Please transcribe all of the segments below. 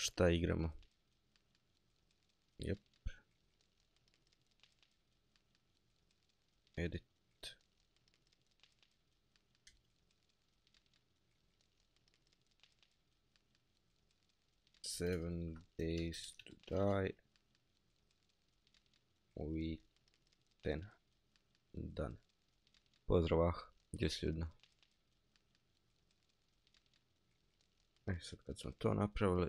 Šta igramo? Jep. Edit. Seven days to die. Week 10. Done. Pozdrav, ah. Gdje si ljudno? Sad kad smo to napravili.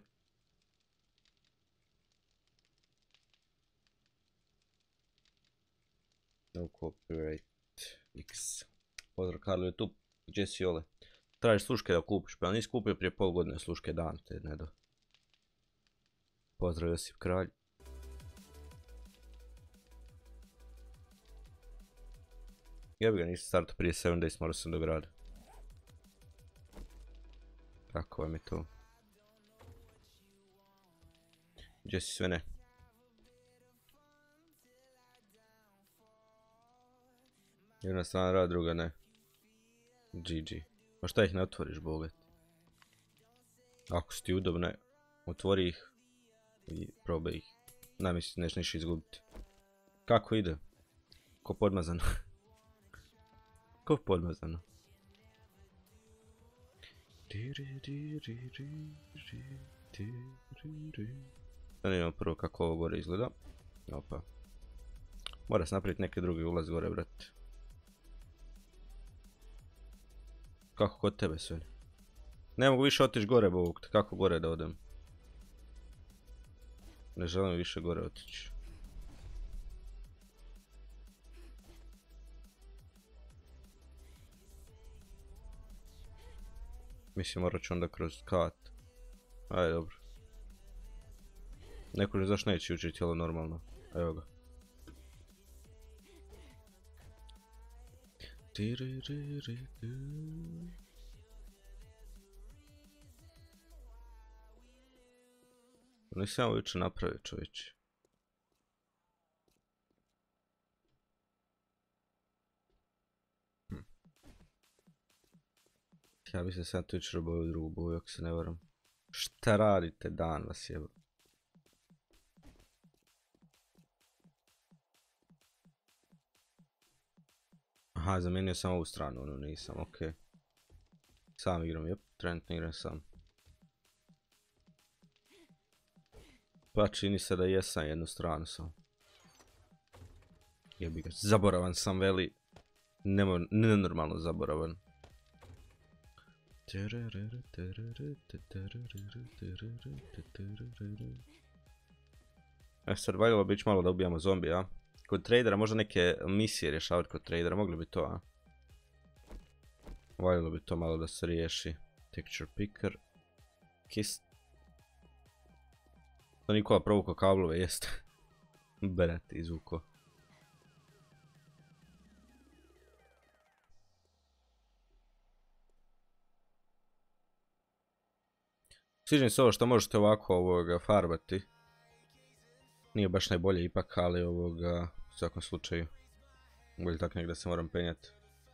No copyright X. Pozdrav Karlo YouTube. Gdje si Ole? Tražiš sluške da kupiš, pa nisi kupio prije pol godine sluške dan te nedo. Pozdrav Josip Kralj. Ja bi ga nisam startao prije 7 days, morao sam do grada. Kako vam je to? Gdje si sve ne? Jedna strana rad, druga ne. GG. Pa šta ih ne otvoriš, bogat? Ako si ti udobne, otvori ih i probaj ih. Namisli, neš niš izgubiti. Kako ide? Ko podmazano. Ko podmazano. Zanimamo prvo kako ovo gore izgleda. Opa. Mora se napraviti neki drugi ulaz gore, brate. Kako kod tebe sve? Ne mogu više otići gore, bog. Kako gore da odem? Ne želim više gore otići. Mislim, morat ću onda kroz kat. Ajde, dobro. Neko li zašto neće učiti tijelo normalno. Evo ga. Nisam ovo jučer napravio, čovječe. Ja bi se sad tu jučer obavio drugu boju, ako se ne varam. Šta radite, dan vas jeba. Aha, zamijenio sam ovu stranu, ono nisam, okej. Sam igram, jep, trenutno igram sam. Pa čini se da jesam jednu stranu sam. Jebi ga, zaboravan sam, veli. Nenormalno zaboravan. Sad valjalo bi malo da ubijamo zombija. Kod tradera, možda neke misije rješavati kod tradera, mogli bi to, a? Valjalo bi to malo da se riješi. Texture picker. Kiss. To Nikola provukao kablove, jeste. Brate, izvuko. Sviđa se ovo što možete ovako farbati. Nije baš najbolje ipak, ali u svakom slučaju. Bolje tako negdje se moram penjati.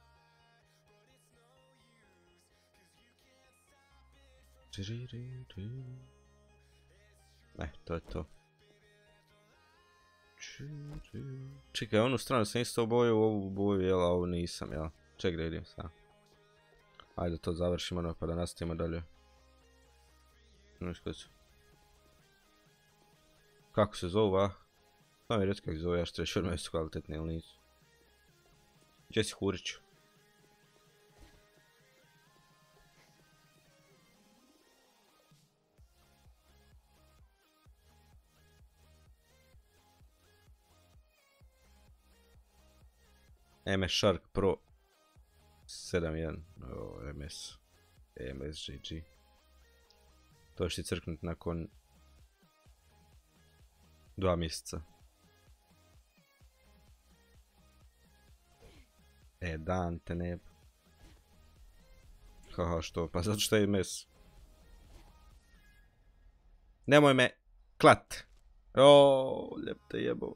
To je to. Čekaj, onu stranu sam isto obojio, ovu boju, jel, a ovu nisam, jel? Ček da vidim sad. Ajde to završimo, pa da nastavimo dalje. Kako se zovu, a? Samo mi reći kako se zove, ja što je šurme su kvalitetne ili nisu. Gdje si Huriću? MS Shark Pro 7.1. MS. MSGG. To ćeš ti crknuti nakon 2 mjeseca. Dan te neb. Haha, što? Pa zato što je mes. Nemoj me klat. Oooo, lijep te jebo.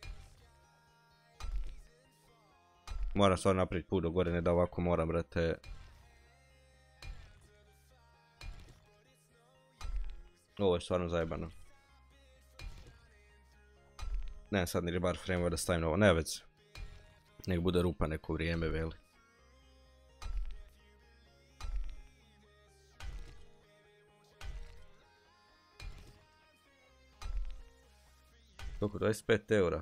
Moram stvarno napraviti put do gore, ne da ovako moram, brate. Ovo je stvarno zajebano. Ne, sad ni ribar frame da stavim ovo, ne već. Nek bude rupa neko vrijeme, veli. Koliko? 25 eura.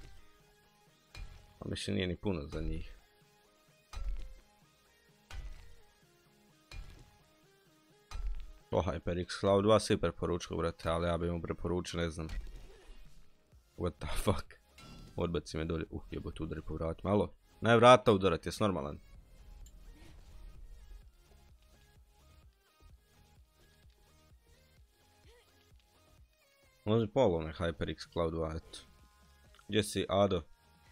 A mislim nije ni puno za njih. HyperX Cloud 2 si preporučio, brate, ali ja bi mu preporučio, ne znam. What the fuck? Odbaci me dolje. Jebote, udari po vratima. Alo? Ne vrata udarat, jes normalan? Može polo onaj HyperX Cloud 2, eto. Gdje si, Ado?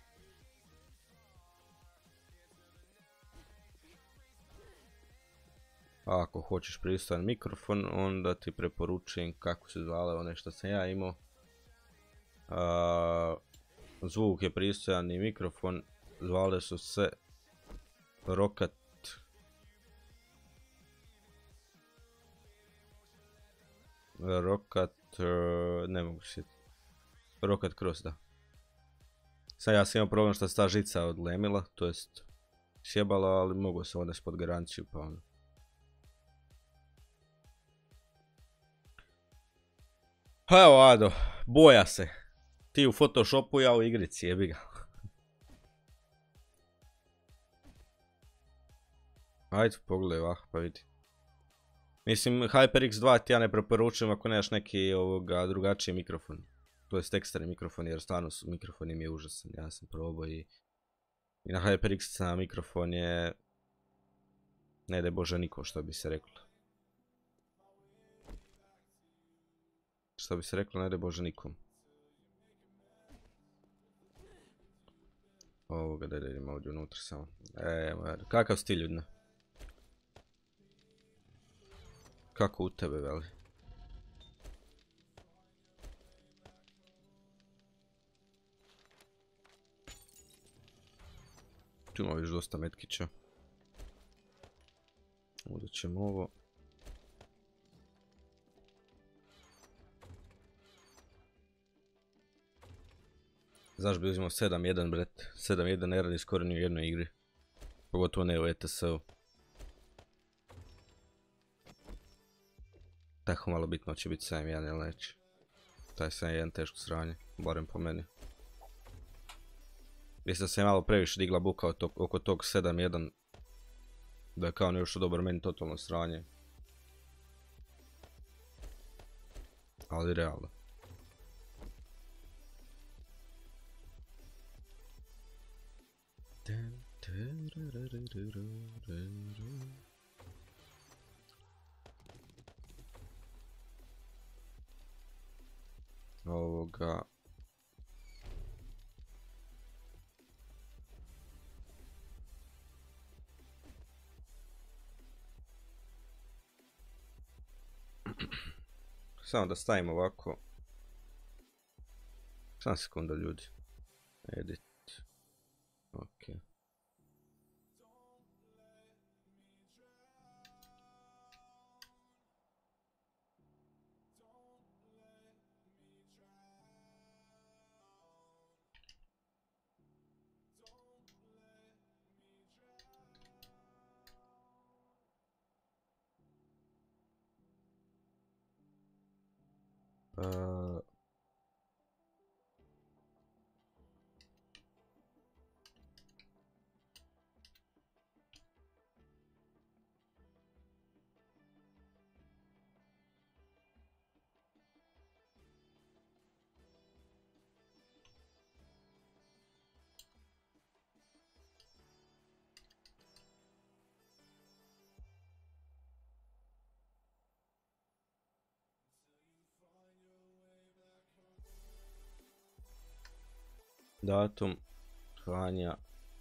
A ako hoćeš pristojan mikrofon, onda ti preporučujem kako se zvale one što sam ja imao. Zvuk je pristojan i mikrofon, zvale su se Roccat. Ne mogu sjetiti. Roccat Cross, da. Sad ja sam imao problem što se ta žica odlemila, to jest sjebala, ali mogu se odnesti pod garanciju, pa ono. Pa evo Ado, boja se. Ti u Photoshopu, ja u igrici, jebi ga. Ajde, pogledaj ovako pa vidi. Mislim, HyperX 2 ti ja ne preporučujem ako nemaš neki drugačiji mikrofon. To jest eksterni mikrofon, jer stvarno mikrofon im je užasan. Ja sam probao i na HyperX mikrofon je... Ne daj Bože niko, što bi se reklo. Što bi se reklo, ne daj Bože nikom. Ovoga, da idem ovdje unutra samo. Kakav stil, ljudna? Kako u tebe, veli? Tu ima još dosta metkića. Uzet ćemo ovo. Zašto bi uzimao 7.1, bret? 7.1 ne radi skoro ni u jednoj igri. Pogotovo ne u ETS-u. Tako malo bitno će biti 7.1 ili neće. Taj 7.1 teško sranje, barem po meni. Mislim da se je malo previše digla buka oko tog 7.1. Da je kao nešto dobar, meni totalno sranje. Ali realno. Ovoga... Samo da stavim ovako. Samo sekunda, ljudi. Edit. Ok. Datum klanja.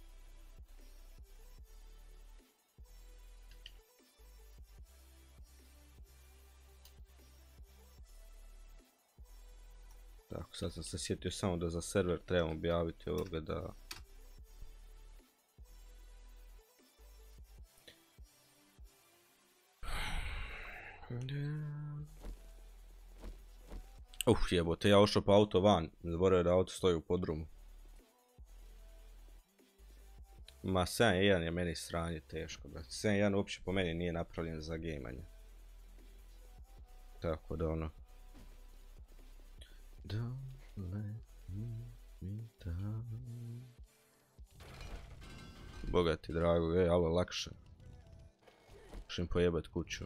Tako, sad sam se sjetio samo da za server trebamo objaviti ovoga da... Jebote, ja ošao po auto van. Zaboravio da auto stoji u podrumu. Ma 7.1 je meni sranje teško, brate. 7.1 uopće po meni nije napravljen za gejmanje. Tako da ono... Don't let me down. Bogati drago, alo lakše. Šim pojebat kuću.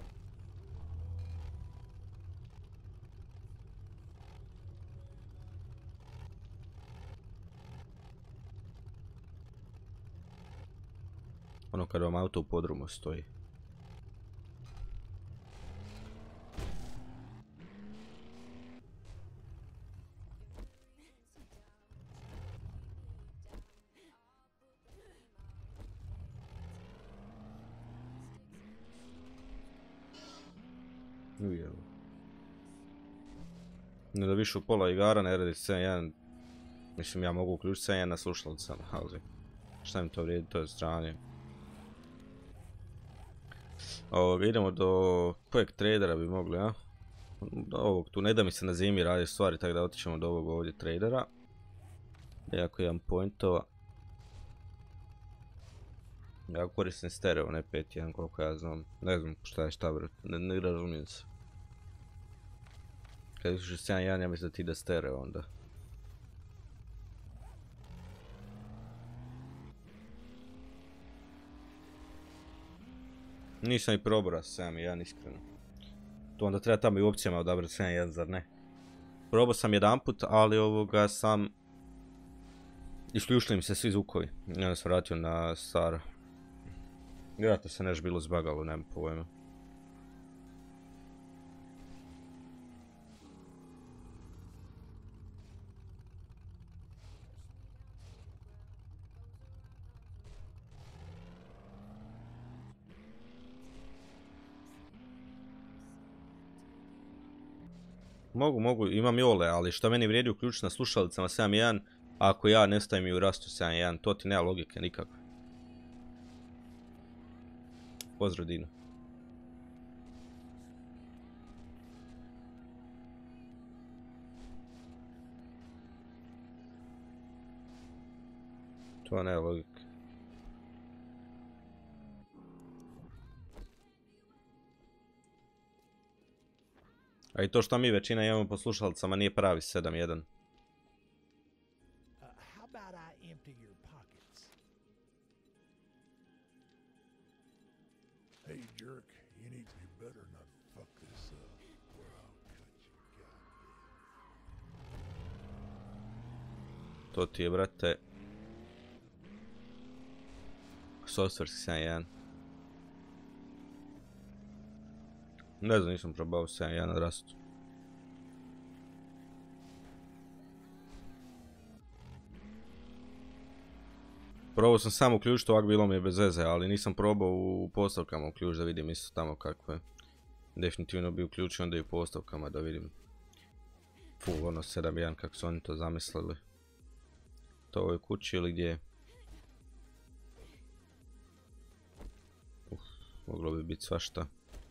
Ono kad vam auto u podrumu stoji. Ne da više u pola igara ne radi 7.1. Mislim ja mogu uključiti 7.1 na slušalicama, ali šta mi to vrijedi, to je stranje. Idemo do kojeg tradera bi mogli, a? Do ovog, tu ne da mi se na zimi radi stvari, tako da otićemo do ovog ovdje tradera. Iako imam pointova. Ja koristim stereo, ne 5.1 koliko ja znam. Ne znam šta je šta, bro. Ne razumijem se. Kad iskušiš 7.1 ja mislim da ti ide stereo onda. Nisam i probao 7.1 iskreno. To onda treba tamo i u opcijama odabrati 7.1, zar ne? Probao sam jedanput, ali ovoga sam... Isključili mi se svi zvukovi. I onda sam vratio na staro. Vjerojatno se nešto bilo zbagalo, nema pojma. Mogu, imam jole, ali šta meni vrijedi uključiti na slušalicama 7.1, ako ja ne stavim i u rastu 7.1, to ti nema logike nikakve. Pozdrav Dino. To nema logike. A i to što mi većina imamo po slušalicama nije pravi 7.1. To ti je, brate, softverski 7.1. Ne znam, nisam probao 7.1 na rastu. Probao sam samo uključiti, ovak bilo mi je bez veze, ali nisam probao u postavkama uključiti da vidim isto tamo kako je. Definitivno bi uključio onda i u postavkama da vidim full ono 7.1 kako su oni to zamislili. To ovoj kući ili gdje? Moglo bi biti svašta.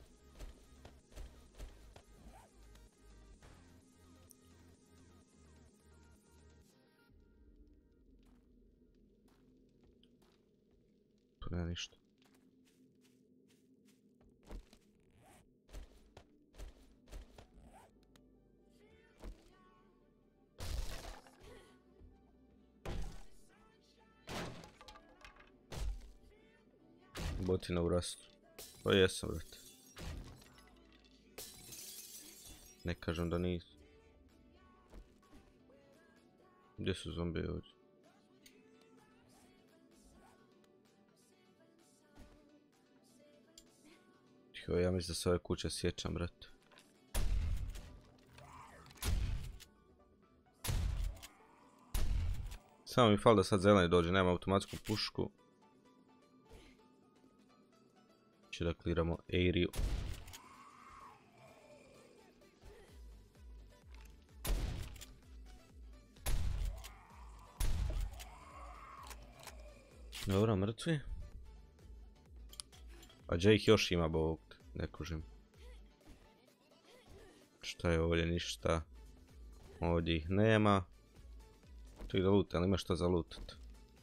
Tu nema ništa. Botina u rastu. Pa jesam, brate. Ne kažem da nisu. Gdje su zombije ovdje? Tiho, ja mislim da se ove kuće sjećam, brate. Samo mi fali da sad zeleni dođe, nema automatsku pušku. Če da kliramo area. Dobro, mrtvi. A gdje ih još ima, bog, ne kužim. Šta je ovdje, ništa. Ovdje ih nema. Čekaj da lutam, ali ima što za lutat?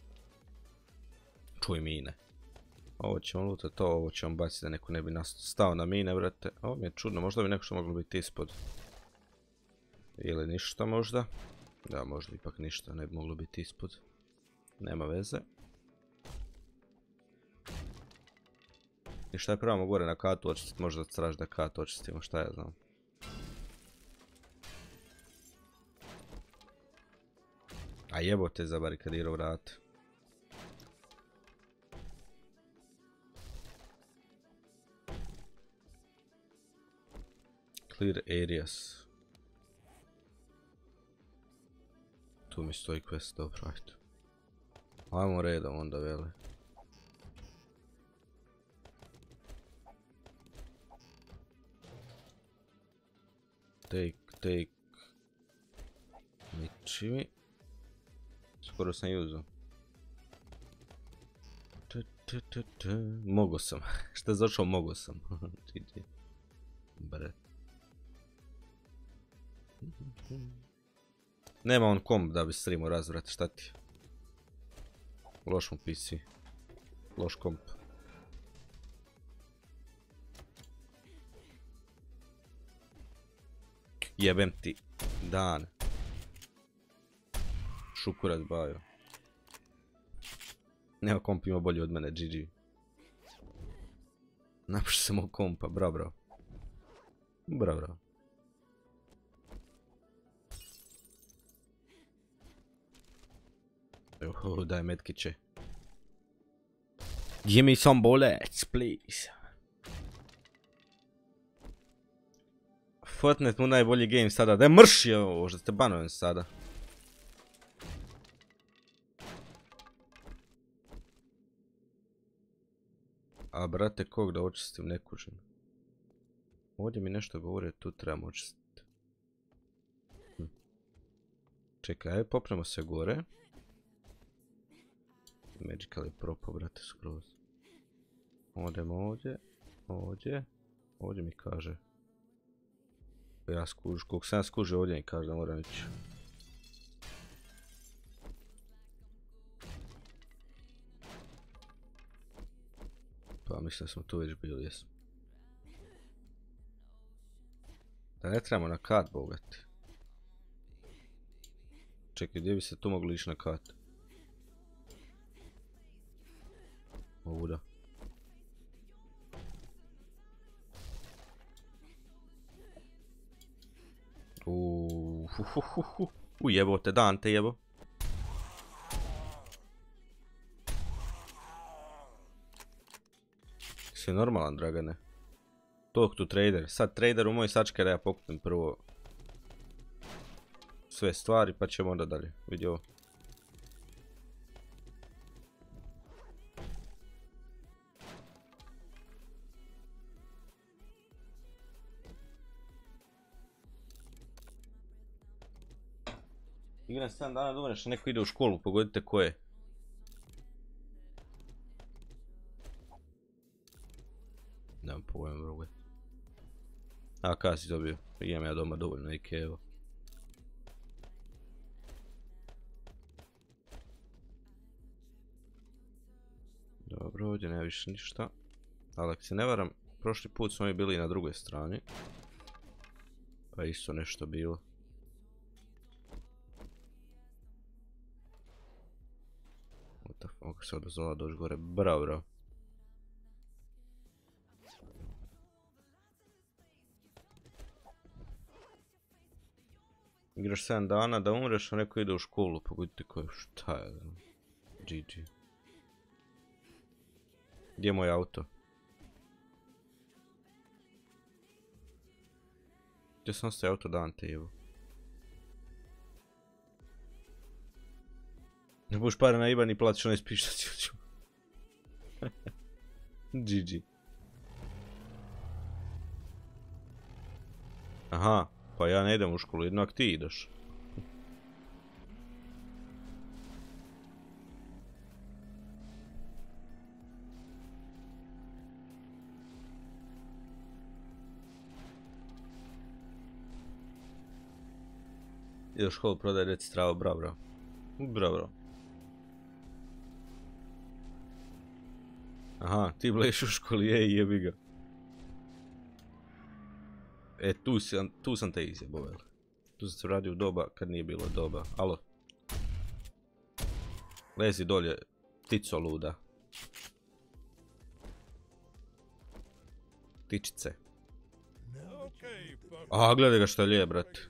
Čuj mine. Ovo ćemo lutat, ovo ćemo baciti da neko ne bi stao na mine, brate. Ovo mi je čudno, možda bi neko što moglo biti ispod. Ili ništa možda. Da, možda ipak ništa ne bi moglo biti ispod. Nema veze. I šta je pravamo gore na katu očistiti, možda traži da katu očistimo, šta ja znam. A jebote zabarikadirao vrat. Clear areas. Tu mi stoji quest, dobro, ajde. Ajmo redom onda, vele. Take. Niči mi. Skoro sam uzeo. Mogo sam. Šta je začao mogo sam. Bre. Nema on komp da bi streamo razvrat, šta ti? Loš mu PC. Loš komp. Jebem ti dan. Šukurac bajo. Nema komp ima bolji od mene, GG. Napiši se mog kompa, bravo. Bravo. Daj medkiće. Give me some bullets, please. Fortnite mu najbolji game sada. Da je mrši ovo, što ste banujem sada. A brate, kog da očistim, ne kužim. Ovdje mi nešto govore, tu trebamo očistiti. Čekaj, ajde popnemo se gore. Magical je propo, brate, skroz. Odemo ovdje mi kaže. Ja skužu, koliko sam ja skužio ovdje mi kaže da moram ići. Pa mislim da smo tu već bili, jesmo. Da ne trebamo na kat, bogati. Čekaj, gdje bi se tu mogli ići na kat? Ovuda. Jebote, dan te jebo. Si normalan, Dragane? Talk to trader. Sad trader u moj sačkaj da ja pokupim prvo sve stvari pa ćemo onda dalje. Vidi ovo. Igram 7 dana da umreš, neko ide u školu, pogodite ko je. Nemam pojem, broge. A, kada si dobio? Imam ja doma dovoljno Ike, evo. Dobro, ovdje nema više ništa. Ali ako se ne varam, prošli put smo mi bili na drugoj strani. Pa isto nešto bilo. Mogu se odozvala doći gore, bravo. Igraš 7 dana da umreš, a neko ide u školu, pogodite ko je, šta je, GG. Gdje je moj auto? Gdje sam ostaje auto Dante, evo. Ne budeš pare na Iban i platiš onaj spištac. GG. Aha, pa ja ne idem u školu, jedno ak ti ideš. I u školu prodaje djeci travu, bravo. Bravo. Aha, ti bleš u školi, jebi ga. E, tu sam te izjebao, vel. Tu sam se radio u doba kad nije bilo doba. Alo. Lezi dolje, ptico luda. Ptičice. A, gledaj ga što je lijep, brate.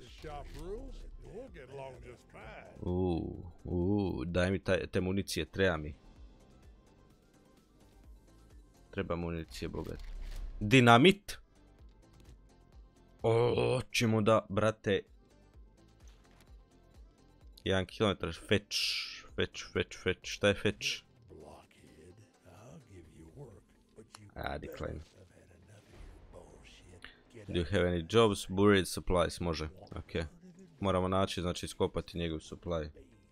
Daj mi te municije, treba mi. Treba municije, bogat. Dinamit! Ćemo da, brate. 1 kilometar, fetch. Šta je fetch? Decline. Do you have any jobs? Buried supplies, može, ok. Moramo naći, znači iskopati njegov supply.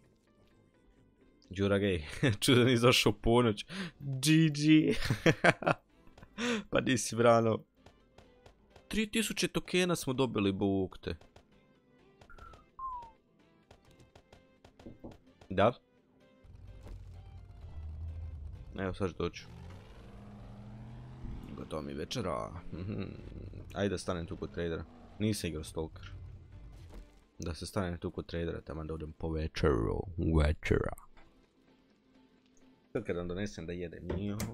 Đura gej, čudan izašao u ponoć. GG. Pa nisi brano. 3000 tokena smo dobili, bukte. Da? Evo sad ću doći. Gotovo mi večera. Ajde da stanem tu kod tradera. Nisam igrao Stalker. Da se stanem tu kod tradera, tamo da odem po večeru. Večera. Sad kad vam donesem da jedem.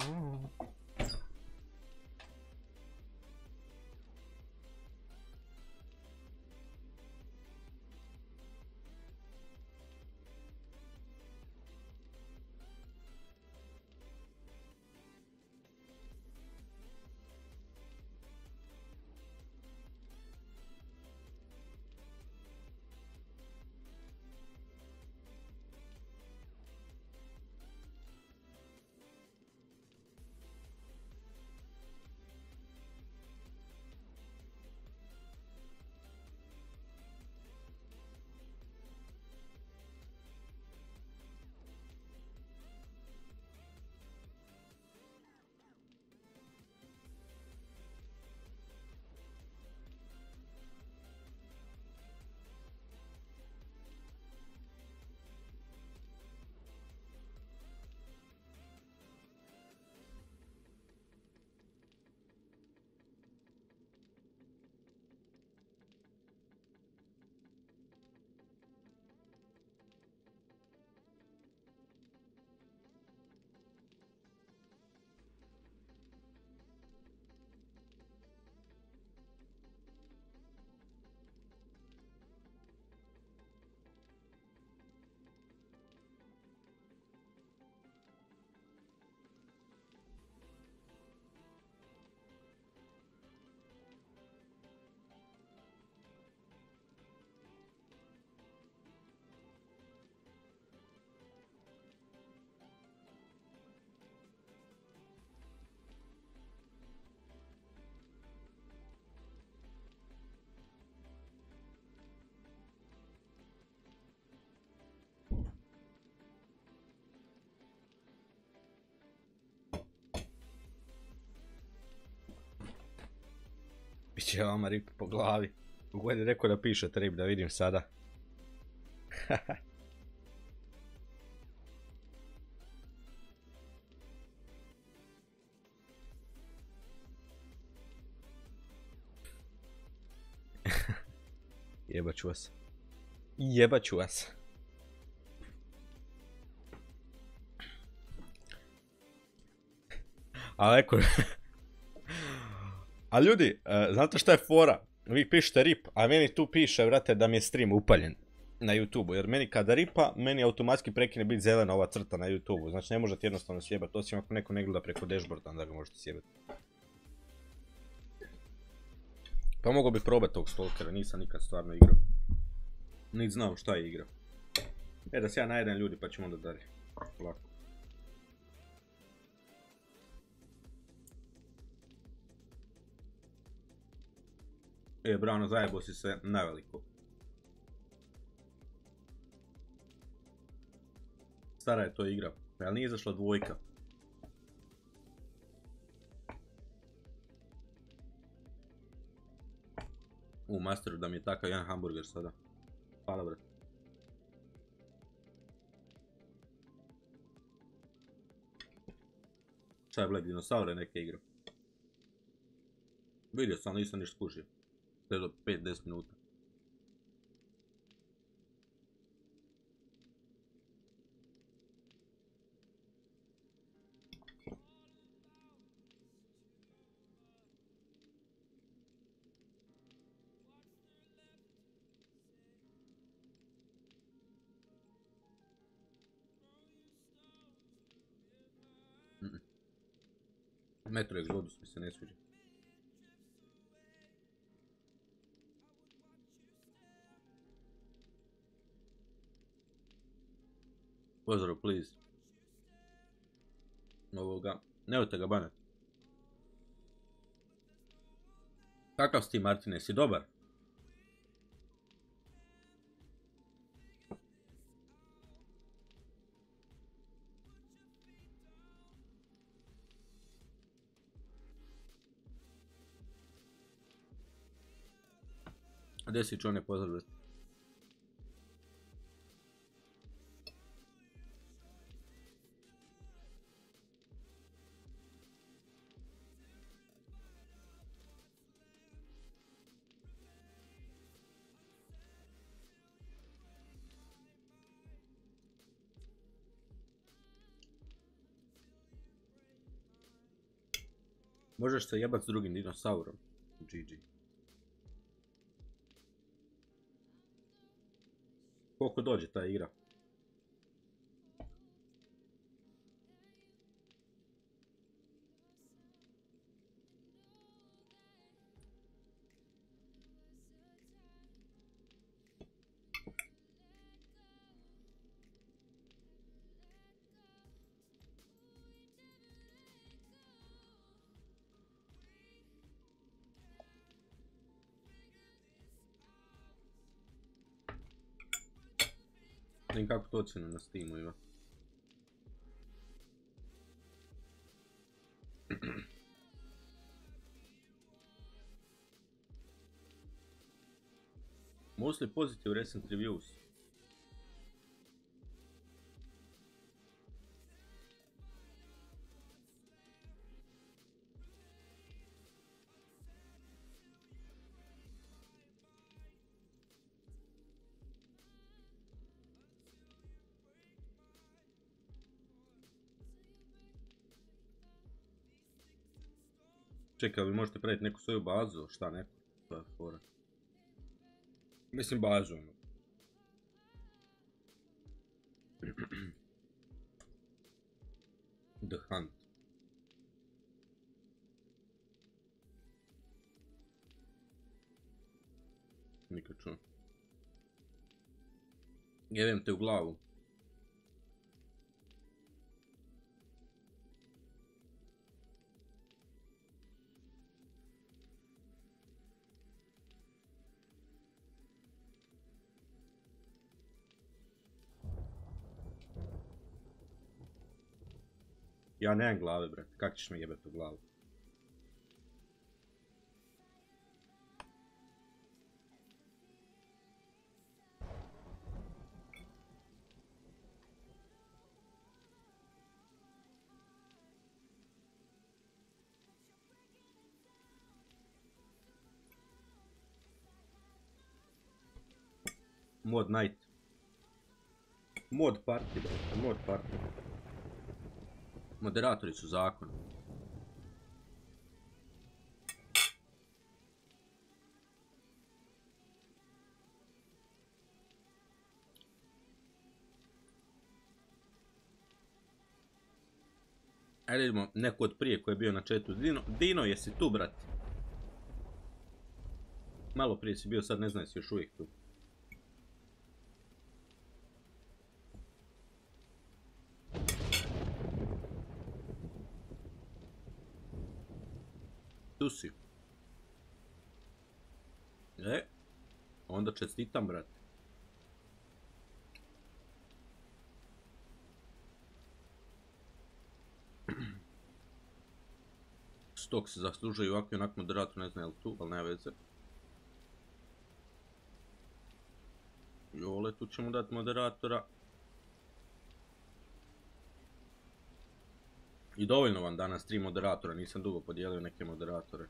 Biće vama rip po glavi. God je rekao da pišete rip, da vidim sada. Jebaću vas. Jebaću vas. A eko... A ljudi, znate šta je fora? Vi pišete rip, a meni tu piše, vrate, da mi je stream upaljen na YouTube-u. Jer meni kada ripa, meni automatski prekine biti zelena ova crta na YouTube-u. Znači ne možete jednostavno sjebati, osim ako neko ne gleda preko dashboarda, onda ga možete sjebati. Pa mogu bi probati tog Stalkera, nisam nikad stvarno igrao. Niti znao šta je igra. Da se ja najedem ljudi, pa ćemo onda dalje. Lako. Brano, zajebo si se naveliko. Stara je to igra, ali nije izašla dvojka. Masteru da mi je takav jedan hamburger sada. Hvala, brate. Čaj Black dinosaure neke igre. Vidio sam, ali nisam ništa skužio. To je do 5-10 minuta. Metro Exodus mi se ne sviđa. Pozdrav, please. Ovoga. Nemojte ga banati. Kakav si ti, Martine? Si dobar? Gdje si čone pozdraviti? Možeš se jebat s drugim dinosaurom. GG. Koliko dođe ta igra? Vidim kako to ocjenu na Steamu ima. Mostly positive recent reviews. Čekaj, vi možete praviti neku svoju bazu, šta neko? To je fora. Mislim bazu, ono. The Hunt. Nikad čuo. Jebem te u glavu. Ja nemam glave, brate. Kak ćeš me jebati u glavu? Mod night. Mod party, brate. Mod party. Moderatori su zakon. Ajde vidimo neko od prije koji je bio na chatu. Dino, jesi tu, brate? Malo prije si bio, sad ne znam jesi još uvijek tu. Tu si. Onda čestitam, brate. Stok se zaslužuje ovako i onako moderator, ne znam je li tu, ali nema veze. Jole, tu ćemo dati moderatora. I dovoljno vam danas 3 moderatora, nisam dugo podijelio neke moderatore.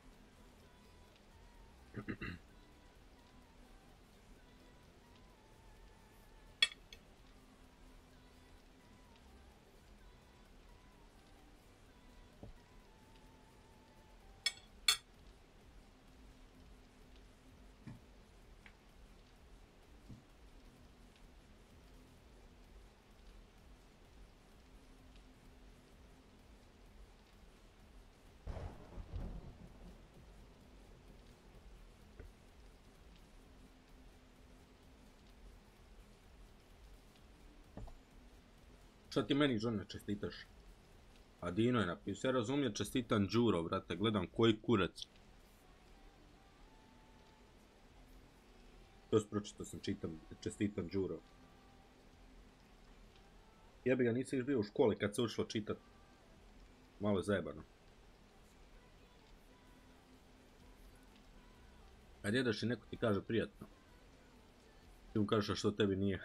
Šta ti meni, žene, čestitaš? A Dino je napisao, ja razumijem, čestitam Đuro, brate, gledam koji kurac. To pročitao sam, čestitam Đuro. Jebi ga, nisi još bio u školi kad se učilo čitat. Malo je zajebano. Kad jedeš i neko ti kaže prijatno, ti mu kažeš a što tebi nije.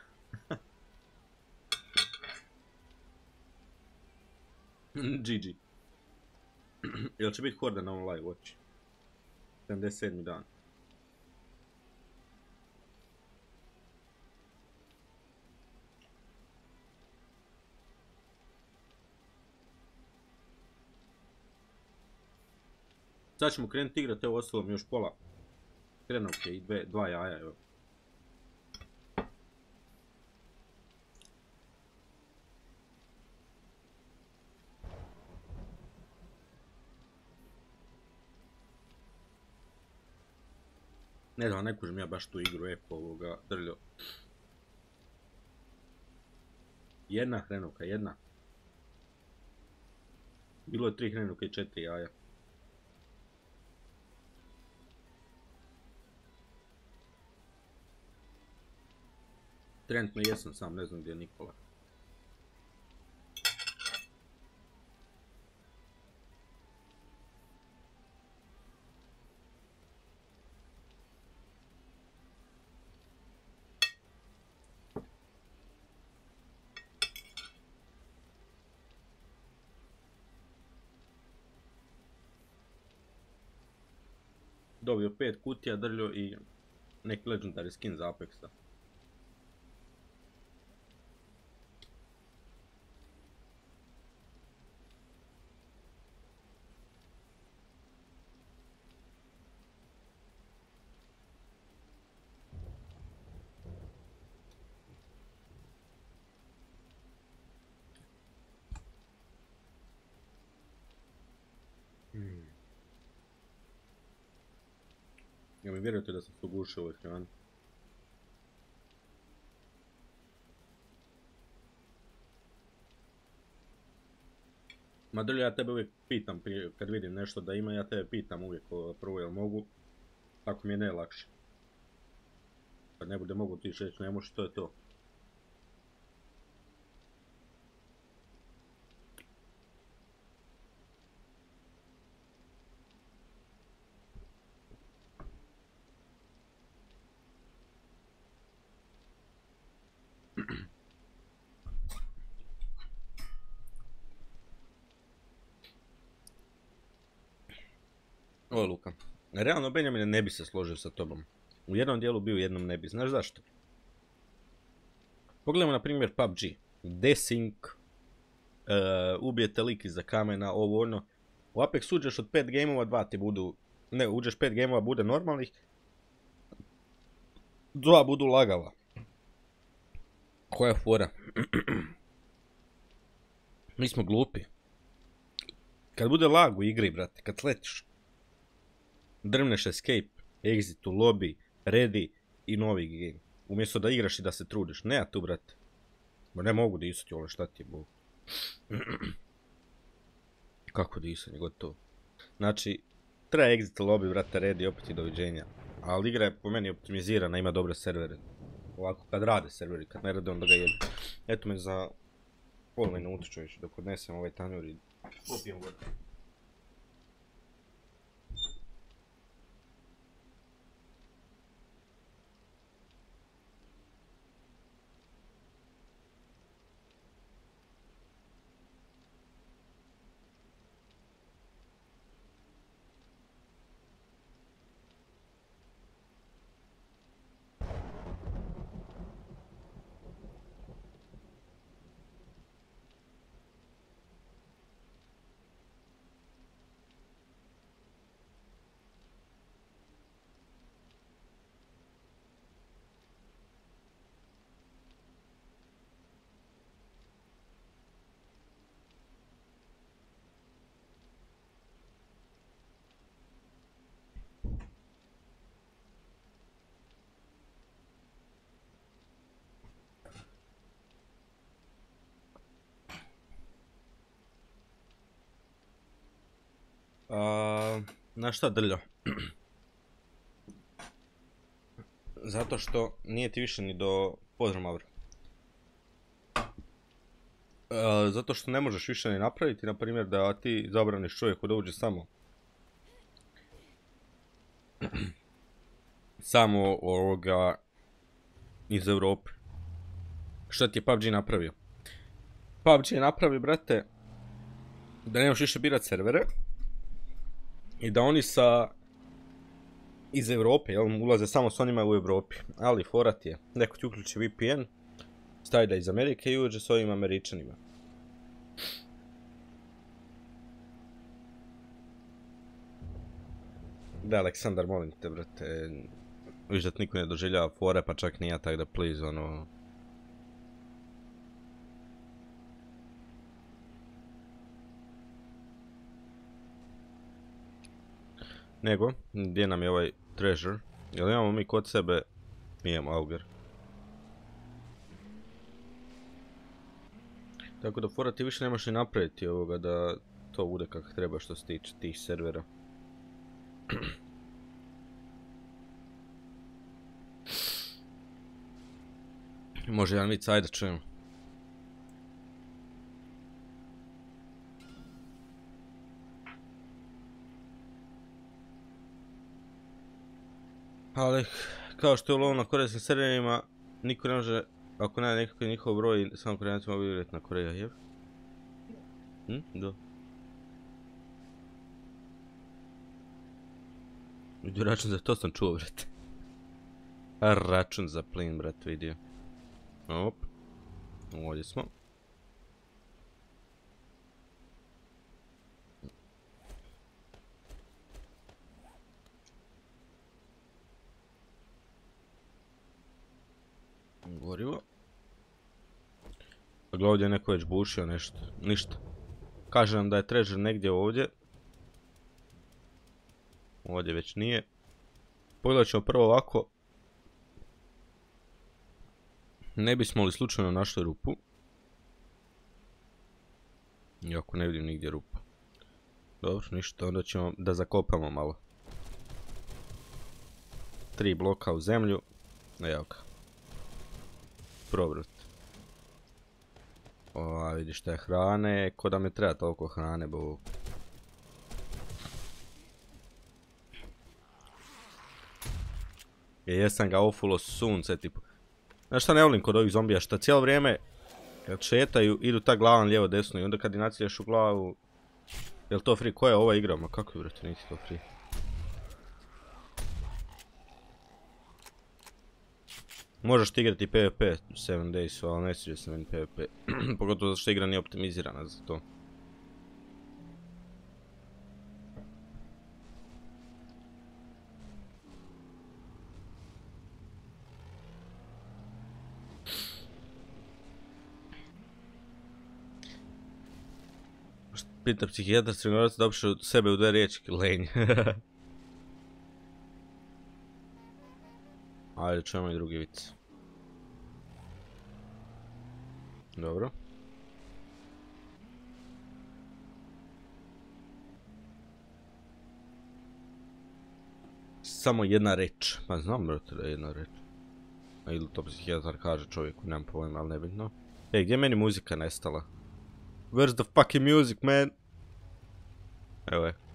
GG. Jel će biti horda na ovom live watch? 77. dan. Sad ćemo krenuti igrati, evo ostalo mi još pola krenovke i dva jaja, evo. Ne znam, ne kužim ja baš tu igru, Eko ovoga drljo. Jedna hrenovka, jedna. Bilo je 3 hrenovke i 4 jaja. Trenutno jesam sam, ne znam gdje je Nikola. Dobio 5 kutija drljo i neki legendary skin za Apexa. Ja mi vjerujete da sam se ugušio u ekranu. Ma drljo, ja tebe uvijek pitam prije, kad vidim nešto da ima, ja tebe pitam uvijek prvo jel mogu. Tako mi je najlakše. Kad ne bude mogu ti reći ne možeš, to je to. Ovo Luka. Realno Benjamine ne bi se složio sa tobom. U jednom dijelu bi, u jednom ne bi. Znaš zašto? Pogledajmo na primjer PUBG. Desync, ubijete lik iza kamena, ovo ono. U Apex uđeš od 5 gameova, 2 ti budu... Ne, uđeš 5 gameova, bude normalnih. 2 budu lagala. Koja je fora? Mi smo glupi. Kad bude lag u igri, brate, kad sletiš. Drvneš escape, exit u lobby, ready i novi game. Umjesto da igraš i da se trudiš. Ne ja tu, brate. Ma ne mogu disati, ovo šta ti je bol. Kako disanje, gotovo. Znači, treba exit u lobby, brate, ready, opet i doviđenja. Ali igra je po meni optimizirana, ima dobre servere. Ovako, kad rade serveri, kad ne rade, onda ga jedu. Eto me za pol minutu, čovječe, dok odnesem ovaj tanjur i popijem vodu. Na šta drljo? Zato što nije ti više ni do... Pozdrav Mavro. Zato što ne možeš više ni napraviti, na primjer, da ti zabraniš čovjeku da uđe samo ovoga iz Europe. Šta ti je PUBG napravio? PUBG je napravio, brate, da nemaš više birat servere i da oni iz Europe, jel, ulaze samo s onima u Europi. Ali fora ti je, neko ti uključi VPN, stavi da iz Amerike i uđe s ovim Američanima. Da, Aleksandar, molim te, brate, viš da ti niko ne doživljava fore, pa čak ni ja, tak da please, ono... Nego, gdje nam je ovaj treasure? Jel imamo mi kod sebe? Imamo auger. Tako da fora ti više nemaš ni napraviti ovoga da to bude kako treba što se tiče tih servera. Može jedan vic, ajde čujemo. Ali, kao što je u lovu na korejskim serverima, niko ne može, ako nema nekakav njihov broj, samo korejanci mogu igrati na Koreja, jel? Da. Vidio račun za to sam čuo, brate. Račun za plin, brate, vidio. Op. Ovdje smo. Gorivo. Dakle, ovdje je neko već bušio nešto. Ništa. Kaže nam da je treasure negdje ovdje. Ovdje već nije. Pogledat ćemo prvo ovako. Ne bismo li slučajno našli rupu. Iako ne vidim nigdje rupu. Dobro, ništa. Onda ćemo da zakopamo malo. 3 bloka u zemlju. Evo ga. Probrat. Vidiš šta je hrane. Ko da mi treba toliko hrane, bo... Jesam ga ofulo sunce, tipo. Znaš šta ne volim kod ovih zombija, šta cijelo vrijeme kad šetaju, idu ta glavom lijevo desno i onda kad i nacilješ u glavu... Jel to free? Koja je ova igra? Ma kako je, brate, nisi to free? Možeš ti igrati PvP 7 days, ali ne sviđa se meni PvP. Pogotovo zato što igra nije optimizirana za to. Pita psihijatar Srednjorac da opće sebe u 2 riječi, lenj. Ajde, čujemo i drugi vic. Dobro. Samo jedna reč. Pa znam, brate, da je jedna reč. Ili to psihijatar kaže čovjeku, nemam pojma, ali nebitno. Ej, gdje je meni muzika nestala? Where's the fucking music, man? Evo je.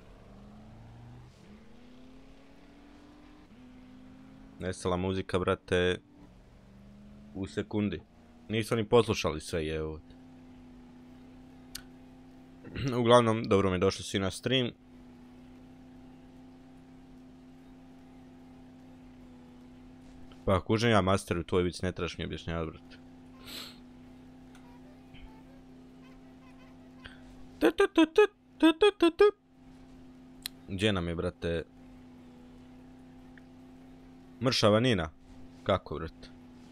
Nestala muzika, brate, u sekundi. Nisu ni poslušali sve, evo. Uglavnom, dobro mi došli svi na stream. Pa ako užem ja masteru, tvoj vic ne trebaš mi objašnjavati, brate. Gdje nam je, brate? Mršava Nina. Kako, brate?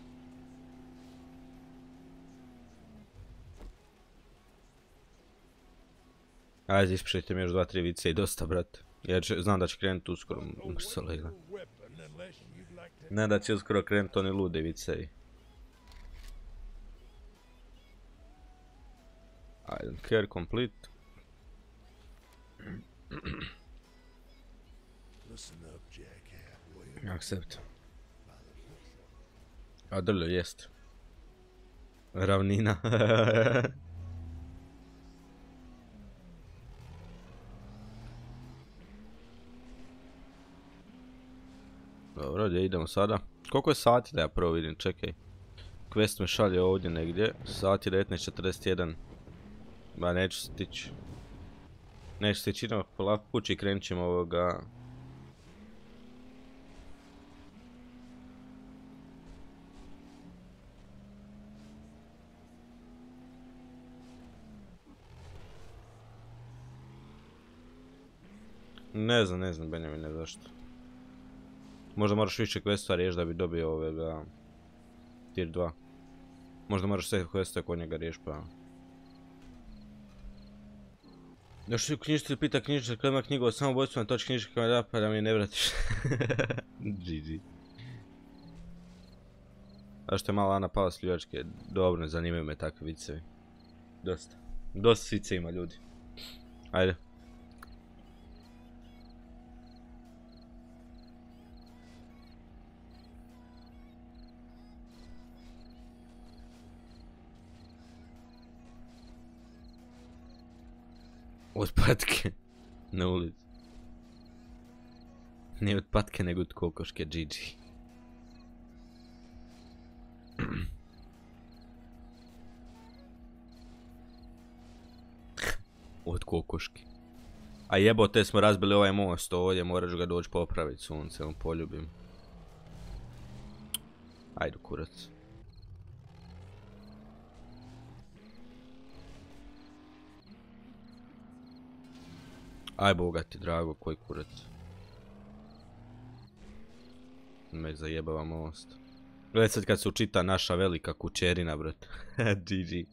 Ajde, ispričajte mi još 2-3 vice i dosta, brate. Ja znam da će krenuti uskoro mršala igra. Ne da će uskoro krenuti oni lude vice. I don't care, complete. Accept. A drljo jest. Ravnina. Dobro, gdje idemo sada? Koliko je sati da ja prvo vidim, čekaj. Quest me šalje ovdje negdje, sati 19:41. Ba neću stići. Neću stići, idemo polako kući i krenut ćemo ovoga. Ne znam Benjamine zašto. Možda moraš više questa riješiti da bi dobio ovoga tier 2. Možda moraš sve questa kod njega riješiti pa. Još u knjižnici pita knjižničar kada ima knjigu o samobojstvu na toč knjižnička kada da pa da mi je ne vratiš. GG. Zašto je malo Ana pala s ljubačke? Dobro, ne zanimaju me takve vicevi. Dosta. Dosta vice ima ljudi. Ajde. Od patke. Na ulici. Nije od patke nego od kokoške, GG. Od kokoške. A jebote smo razbili ovaj most ovdje, moraš ga doći popraviti sunce, on poljubim. Ajde kurac. Aj boga ti drago, koji kurac. Me zajebava most. Gledaj sad kad se učita naša velika kućerina, brat. GG.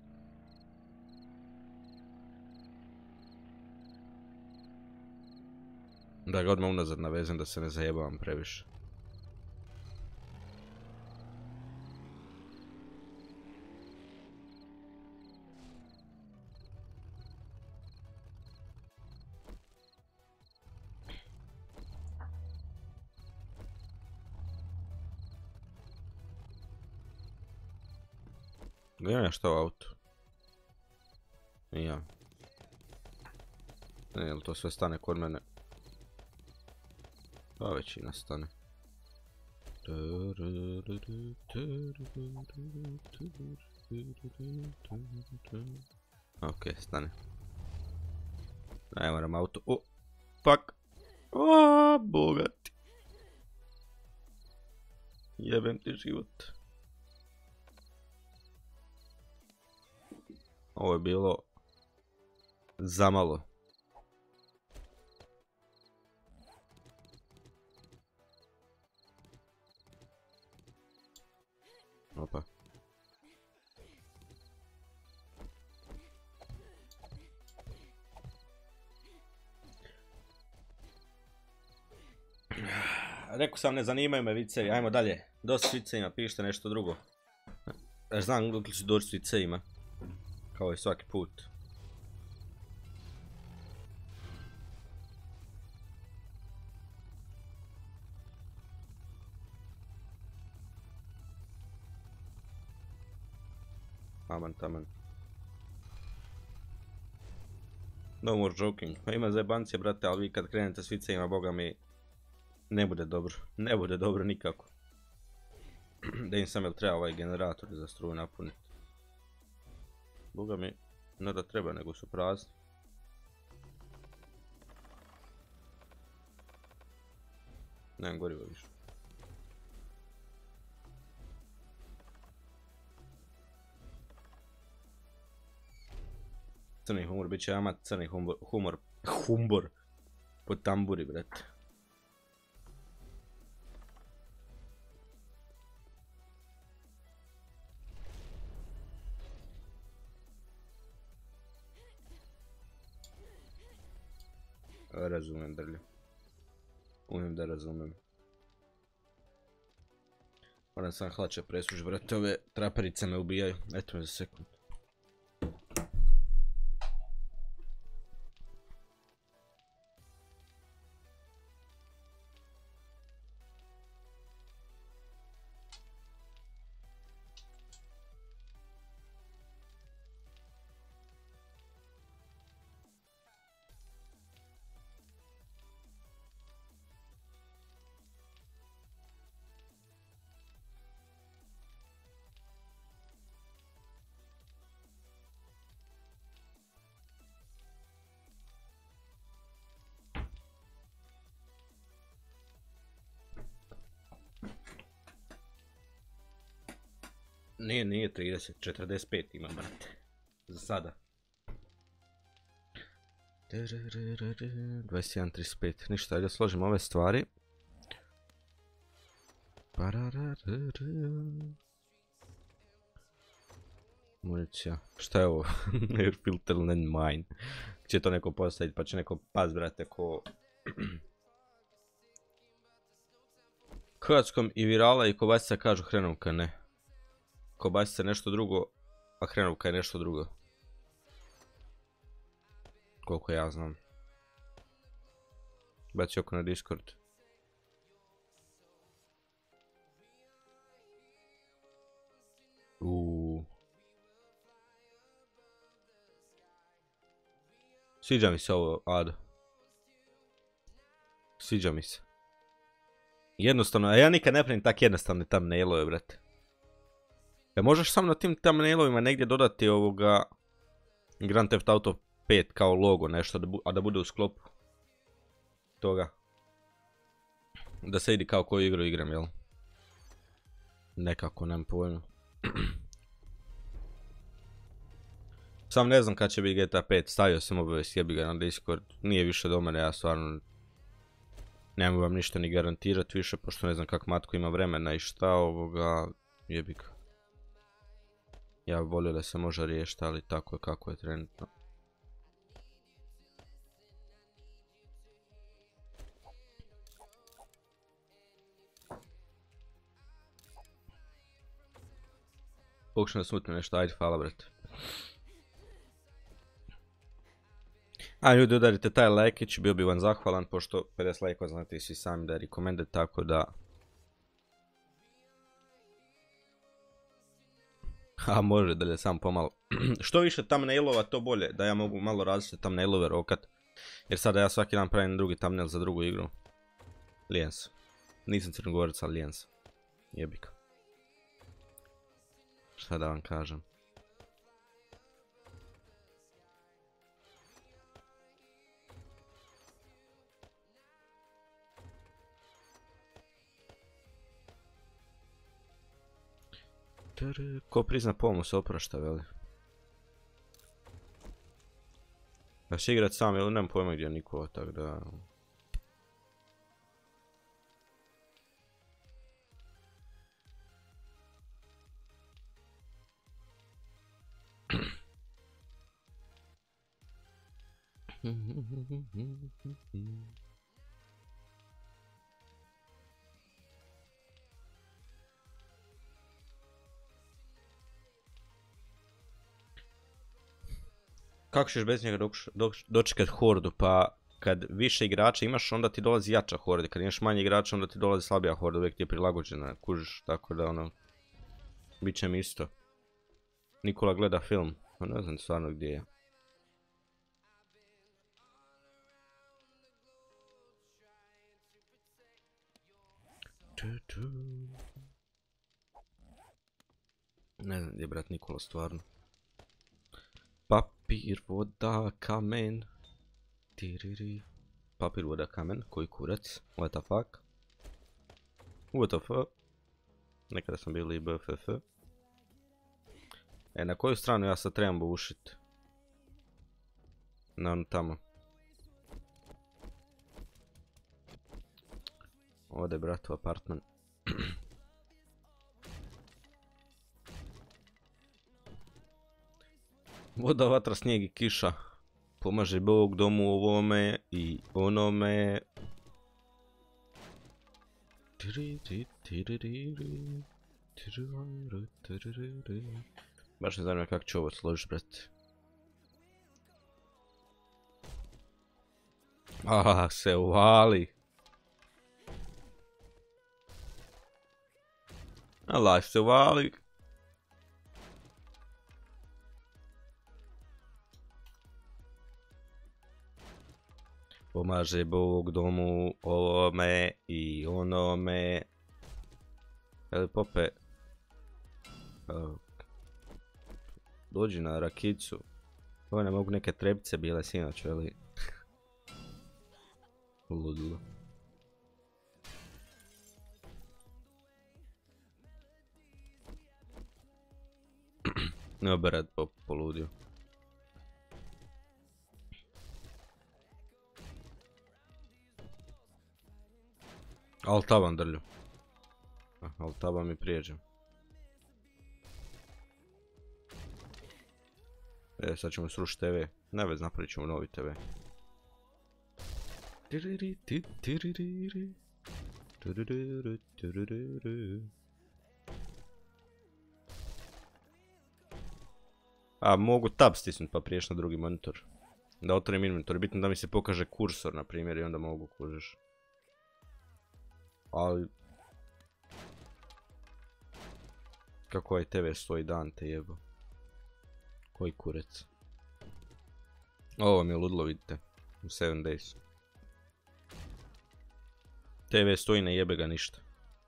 Da ga odmah unazad navezem da se ne zajebavam previše. Gledam ja šta u autu. I ja. Ne, jel to sve stane kod mene? Pa većina stane. Ok, stane. Ne moram auto. O, fuck. O, bogati. Jebem ti život. Ovo je bilo zamalo. Opa. Rekao sam ne zanimaju me vicevi, ajmo dalje. Dosta s vicevima, pišite nešto drugo. Znam dok ću doći s vicevima. Kao i svaki put. Aman taman. No more joking. Pa ima zajebancije, brate, ali vi kad krenete s vicevima, boga mi, ne bude dobro. Ne bude dobro nikako. Da im sam jel treba ovaj generator za struju napuniti. Boga mi, ne da treba, nego su prazni. Nemam goriva više. Crni humor, bit će amat crni humbor po tamburi, brate. Razumem, drlje. Umijem da razumem. Moram sam hlače presuš, brate, ove traperice me ubijaju. Eto me za sekund. Nije 30, 45 ima, brate. Za sada. 21.35, ništa, ajde složimo ove stvari. Municija, šta je ovo? Air filter and mine. Će to neko postaviti pa će neko pas, brate, ko... Hrvatskom i Virala i Kobasica kažu hrenovka, ne. Kobasica je nešto drugo, a hrenovka je nešto drugo. Koliko ja znam. Baci oko na Discord. Sviđa mi se ovo, Ado. Sviđa mi se. Jednostavno, a ja nikad ne pravim tak jednostavne thumbnailove, brate. Možeš samo na tim thumbnailovima negdje dodati ovoga Grand Theft Auto 5 kao logo, nešto, a da bude u sklopu toga. Da se vidi kao koju igru igram, jel? Nekako, nemam pojma. Sam ne znam kad će biti GTA 5, stavio sam obavijest, jebi ga na Discord. Nije više do mene, ja stvarno ne mogu vam ništa ni garantirati više, pošto ne znam kak Matko ima vremena i šta ovoga, jebi ga. Ja bih volio da se može riješiti, ali tako je kako je trenutno. Pokušam da smutno nešto, ajde, hvala, brate. A ljudi, udarite taj lajkić, bio bi vam zahvalan, pošto 50 lajkova znate i svi sami da je recommended, tako da... A može da je sam pomalo. Što više thumbnailova to bolje, da ja mogu malo različite thumbnailove rokat. Jer sada ja svaki dan pravim drugi thumbnail za drugu igru. Lijens. Nisam crnogorac, ali Lijens. Jebika. Šta da vam kažem. Ko prizna pol mu se oprašta, veli. Da će igrat sam, ili nemam pojma gdje niko, tak da... Kako ćeš bez njega dočekat hordu? Pa kad više igrača imaš, onda ti dolazi jača horda. Kad imaš manje igrača, onda ti dolazi slabija horda. Uvijek ti je prilagođena, kužiš, tako da ono... Bit će mi isto. Nikola gleda film, pa ne znam stvarno gdje je. Ne znam gdje je brat Nikola stvarno. Papir, voda, kamen. Tiriri. Papir, voda, kamen. Koji kurac? What the fuck? What the fuck? Nekada sam bili i BFF. Na koju stranu ja sad trebam bušit? Na onu tamo. Ovdje je brat u apartman. Voda, vatra, snijeg i kiša. Pomaže Bog domu ovome i onome. Baš ne znam kako ću ovo složiti, brate. Se uvali. Life se uvali. Pomaže Bog domu ovome i onome. Jel Pope? Dođi na rakicu. Ovo ne mogu neke trebice bile sinoć, veli. Ludilo. Ne oberet poludio. Al tavan drlju. Al tavan mi prijeđem. Sad ćemo srušiti TV. Ne vez, napravit ćemo novi TV. A, mogu tab stisnuti pa priješ na drugi monitor. Da otvorim inventor. Bitno da mi se pokaže kursor, na primjer, i onda mogu kužiš. Ali... Kako ovaj TV stoji dan te jebo. Koji kurec. Ovo mi je ludlo, vidite. U 7 days. TV stoji, ne jebe ga ništa.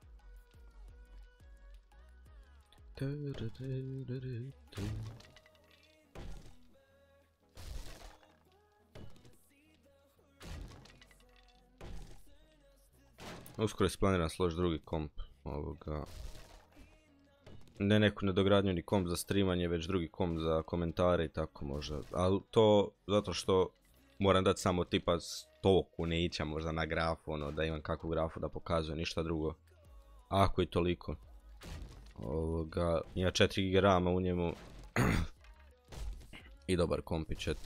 Uskoro je splaniran složiti drugi komp. Ovoga... Ne neku nadogradnju ni komp za streamanje, već drugi komp za komentare i tako možda. Ali to zato što moram dati samo tipa 100 kunića možda na grafu, ono, da imam kakvu grafu da pokazuje, ništa drugo. Ako i toliko. Ovoga, ima 4 GB rama u njemu. I dobar kompić, eto.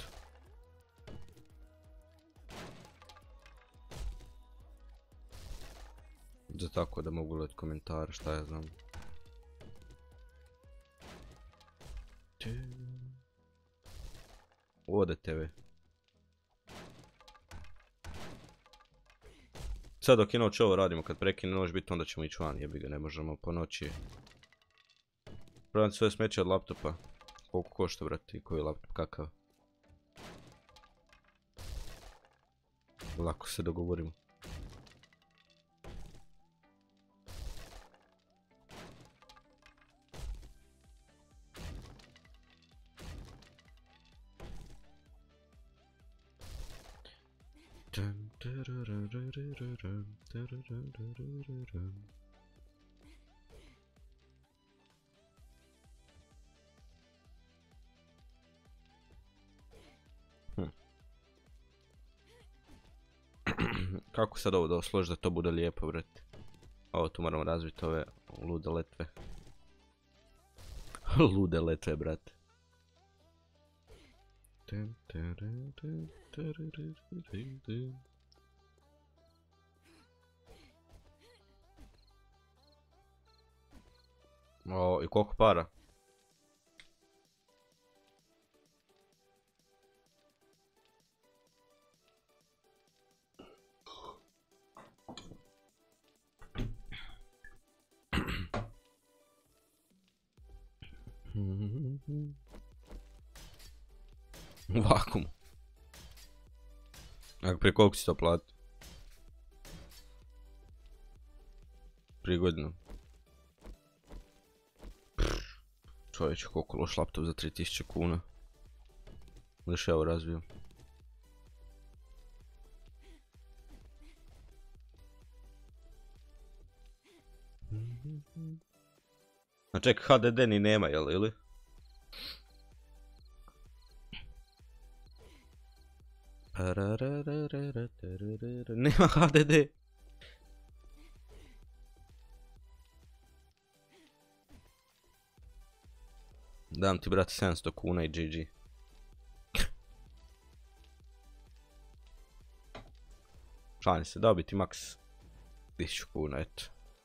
Za tako da mogu gledati komentare, šta ja znam. Ode TV. Sad dok je noć ovo radimo, kad prekine noć biti, onda ćemo ići van, jebi ga, ne možemo po noći. Prodam svoje smeće od laptopa. Koliko košta, brati, koji je laptop, kakav? Lako se dogovorimo. Kako sad ovo da osloži da to bude lijepo, brate? Ovo tu moramo razviti ove lude letve. Lude letve, brate. O, i koliko para? U vakumu. Ako prije koliko si to platio? Prije godinu. Čovječe, koliko loš laptop za 3000 kuna. Još ja ovo razvio. A ček, HDD ni nema, jel ili? Nema HDD. Dam ti, brati, 700 kuna i GG. Šalim se, dao bi ti maks 1000 kuna, eto.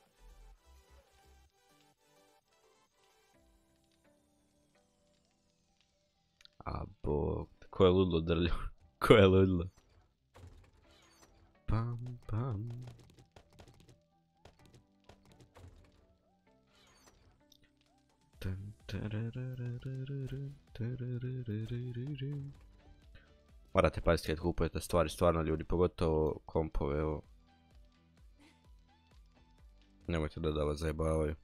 A bog, ko je ludlo drljo? Ko je ludlo? Pam, pam. Morate paziti kad kupujete stvari, stvarno ljudi, pogotovo kompove, evo. Nemojte da vas zajebavaju.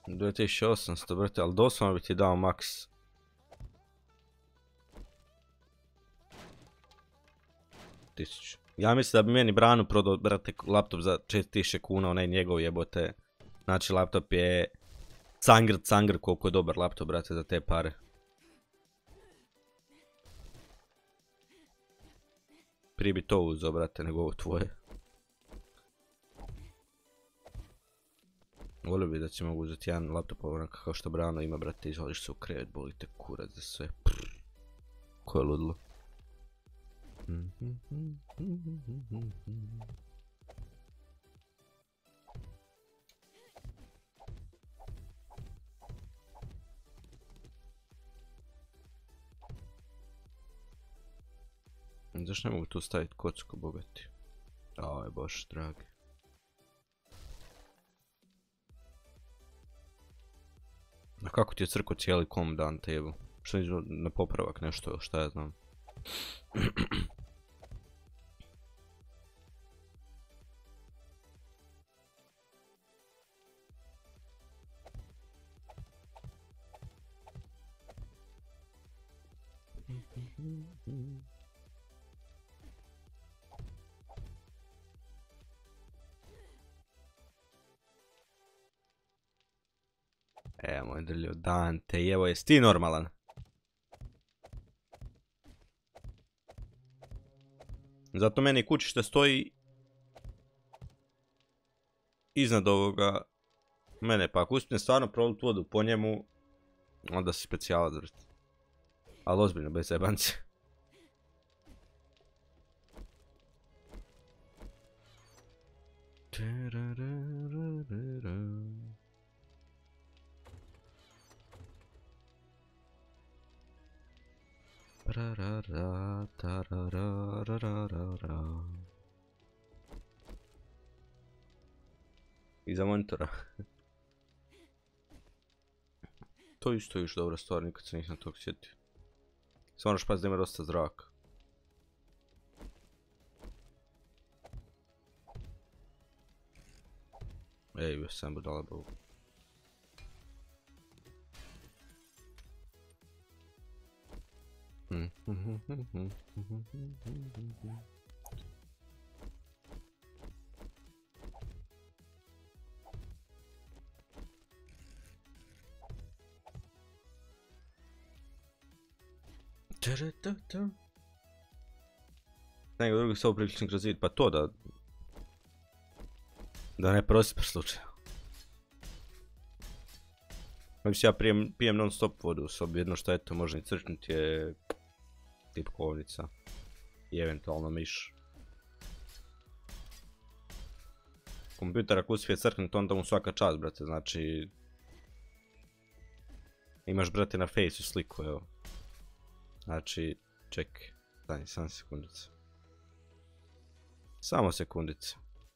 2800, brate, ali doslovno bi ti dao maks. Ja mislim da bi meni Branu prodao, brate, laptop za 4000 kuna, onaj njegov jebote. Znači, laptop je cangr, koliko je dobar laptop, brate, za te pare. Prije bi to uzeo, brate, nego ovo tvoje. Volio bi da će mogu uzeti jedan laptop onaka kao što Brano ima, brate, izvoliš se u krevet, boli te kurac za sve. Ko je ludilo? Zašto ne mogu tu staviti kocku, bogati? Aj, bože, dragi. A kako ti je crko cijeli kom dan tebu? Što niđu na popravak nešto, šta ja znam. Moj drljo, Dante, evo, jesi ti normalan? Zato meni kućište stoji iznad ovoga mene, pa ako uspijem stvarno proliti vodu po njemu, onda si specijalac, vrti. Ali ozbiljno, bez jebance. Iza monitora. To isto još dobra stvar, nikad se nisam tog sjetio. Samo moraš paziti da ima dosta zraka. Ej, bio sam budala bogu. Nego drugi se ovo priključim kroz zid, pa to da ne prosipaš slučaju. Mislim, ja pijem non stop vodu u sobi, jedno što eto može i crknuti je tipkovnica i eventualno miš. Kompjuter ako uspije crknuti, onda mu svaka čast, brate, znači imaš, brate, na fejsu sliku, evo. Znači, čekaj, stani, samo sekundicu. Samo sekundicu.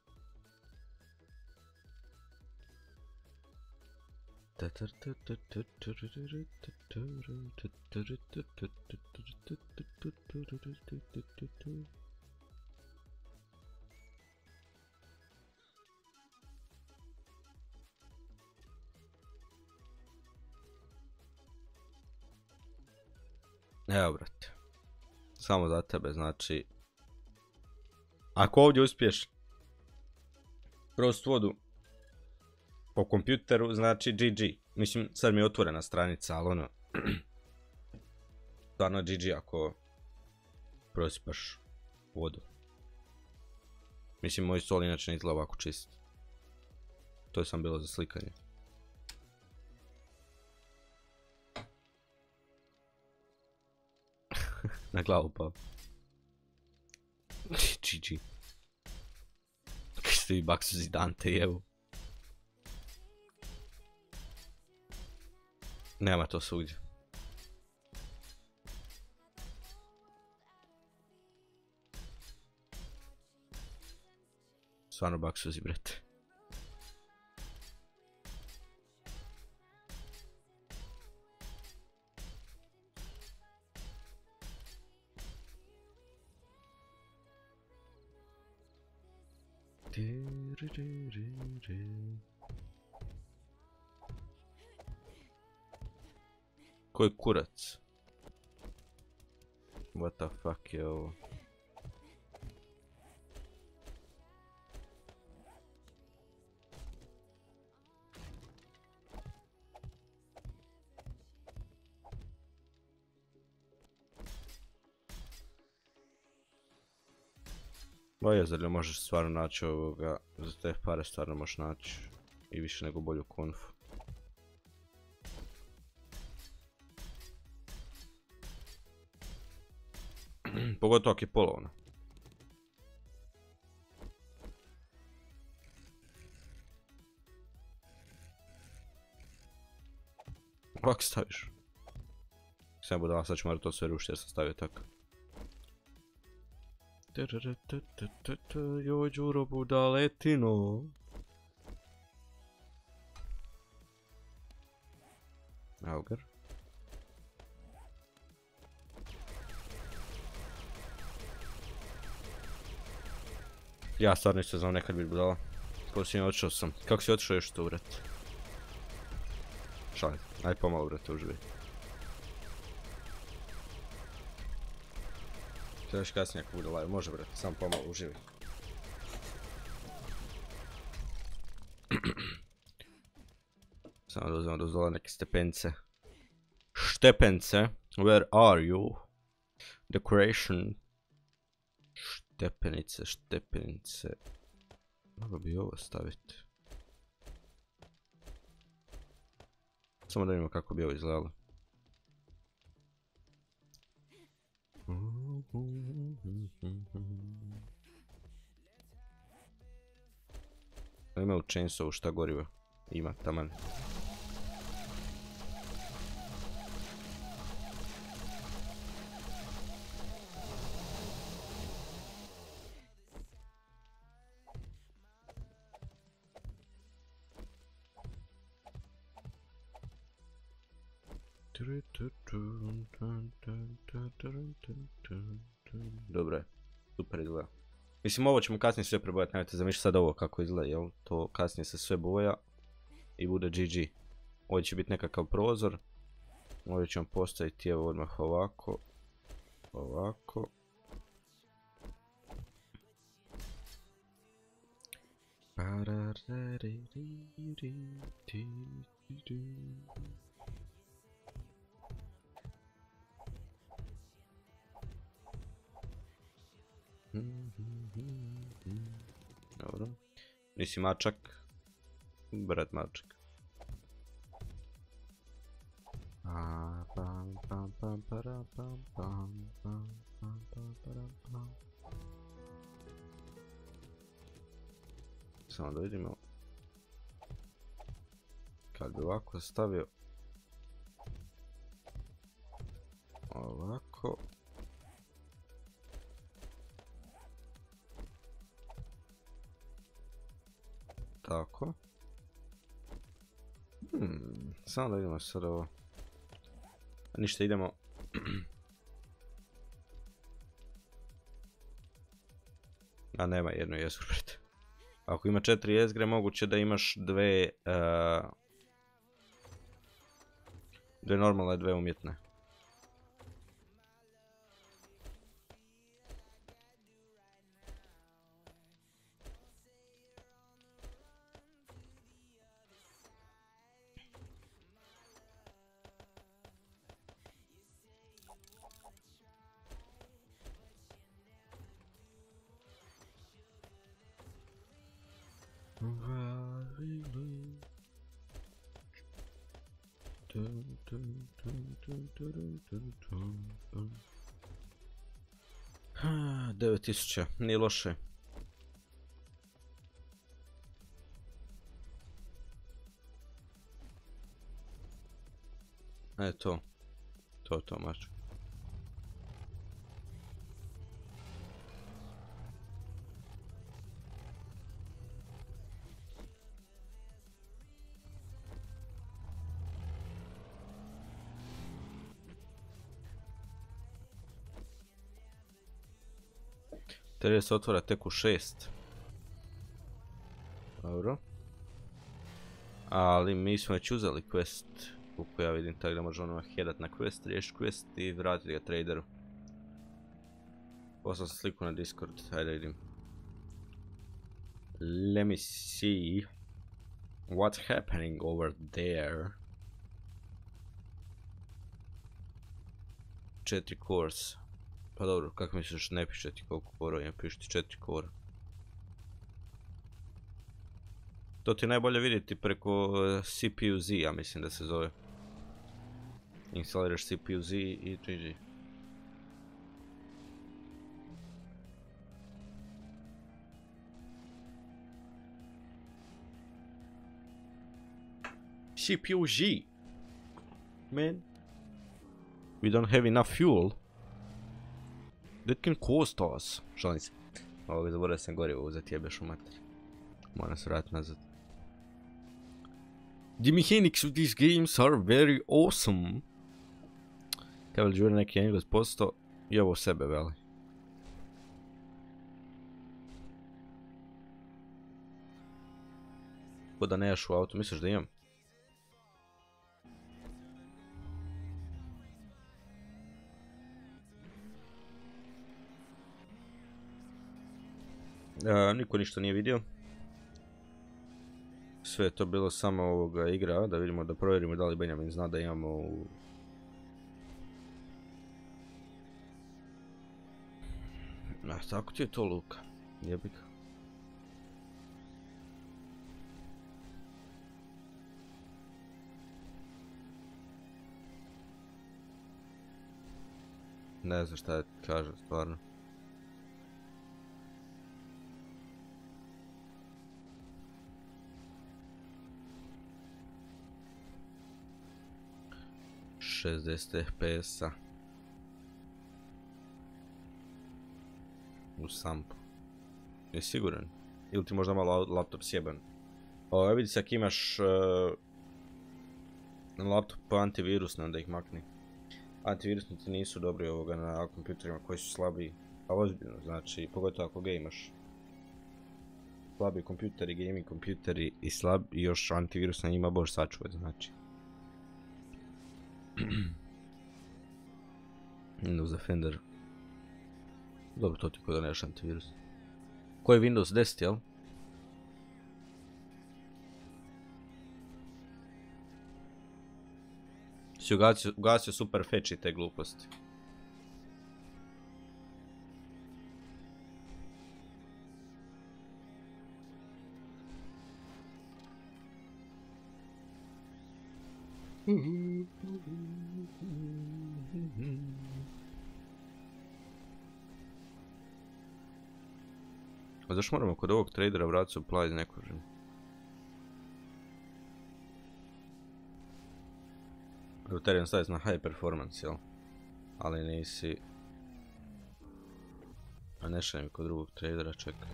Evo, brate. Samo za tebe, znači. Ako ovdje uspiješ prost vodu po kompjuteru, znači GG. Mislim, sad mi je otvorena stranica, ali ono... stvarno GG ako prosipaš vodu. Mislim, moj stol inače ne izgleda ovako čist. To je sam bilo za slikanje. Na glavu pao. GG. Kaj ste vi baksu zidante, jevu. Nema to svugdje. Stvarno baksuzi, brate. Koji kurac? What the fuck je ovo? Boje, zar ne možeš stvarno naći ovoga, za te pare stvarno možeš naći i više nego bolju konfu. Pogotovo ako je polovna. Ovako staviš. Sve budala, sad ću morat to sve rušiti jer sam stavio tako. Joj, Đuro budaletino. Auger. Ja stvarno isto znam nekad biti budala. Kako si otišao sam. Kako si otišao još to urat? Šalim. Aj pomalo brate uživi. To još kasnije ako bude live. Može brate, samo pomalo uživi. Samo da uzmem dozvola neke stepence. Štepence? Where are you? Decoration. Štepenice, štepenice. Mogu bi ovo staviti. Samo da vidimo kako bi ovo izgledalo. Ima u chainsawu šta gorivo? Ima, taman. Dobro je, super izgleda. Mislim, ovo ćemo kasnije sve prebojati, nemojte zamišljati sad ovo kako izgleda, jel? To kasnije se sve boja i bude GG. Ovdje će biti nekakav prozor. Ovdje ćemo postaviti evo odmah ovako. Ovako. Dobro. Nisi mačak. Brat mačak. Samo da vidimo. Kad bi ovako stavio. Ovako. Tako. Samo da vidimo sad ovo. Ništa, idemo. A nema jedno jezgru, brate. Ako ima 4 jezgre, moguće da imaš dve normalne, dve umjetne. Ha, 9000, nije loše. To mač. Treba se otvara tek u 6. Dobro. Ali mi smo već uzeli quest. Koliko ja vidim, tako da možemo headat na quest, riješiti quest i vratiti ga traderu. Poslao sam sliku na Discord, ajde vidim. Let me see what's happening over there. 4 cores. Pa dobro, kako misliš, ne piše ti koliko core ima, piše ti 4 core. To ti je najbolje vidjeti preko CPU-Z, ja mislim da se zove. Instaliraš CPU-Z i GG. CPU-Z! Man. We don't have enough fuel. That can cost us. Šalim se. Ovoga zaboravio sam gorivo uzeti, jebeš u mater. Moram se vratiti nazad. The mechanics of these games are very awesome. Kabel žuri neki Engles posto i ovo sebe veli. Ko da nemaš u auto, misliš da imam? Niko ništa nije vidio. Sve je to bilo samo ovoga igra, da vidimo, da provjerimo da li Benjamin zna da imamo u... tako ti je to, Luka. Jebik. Ne znam šta je kaže, stvarno. FPS-a u sampu. Je siguran? Ili ti možda malo laptop sjeban? Vidi se ako imaš na laptopu antivirusne, onda ih makni. Antivirusni ti nisu dobri ovoga na kompjuterima koji su slabiji. A ozbiljno, znači, pogotovo ako gejmaš. Slabi kompjuteri, gaming kompjuteri i još antivirus na njima bož sačuvat, znači. Windows Defender. Dobro, to ti ko da nemaš antivirus. Ko je Windows 10, jel? Si ugasio super fetch i te gluposti. A zašto moramo kod ovog tradera vratiti supplies neko žem? Roterian staviti na high performance, jel? Ali nisi... A ne šalim kod drugog tradera, čekaj.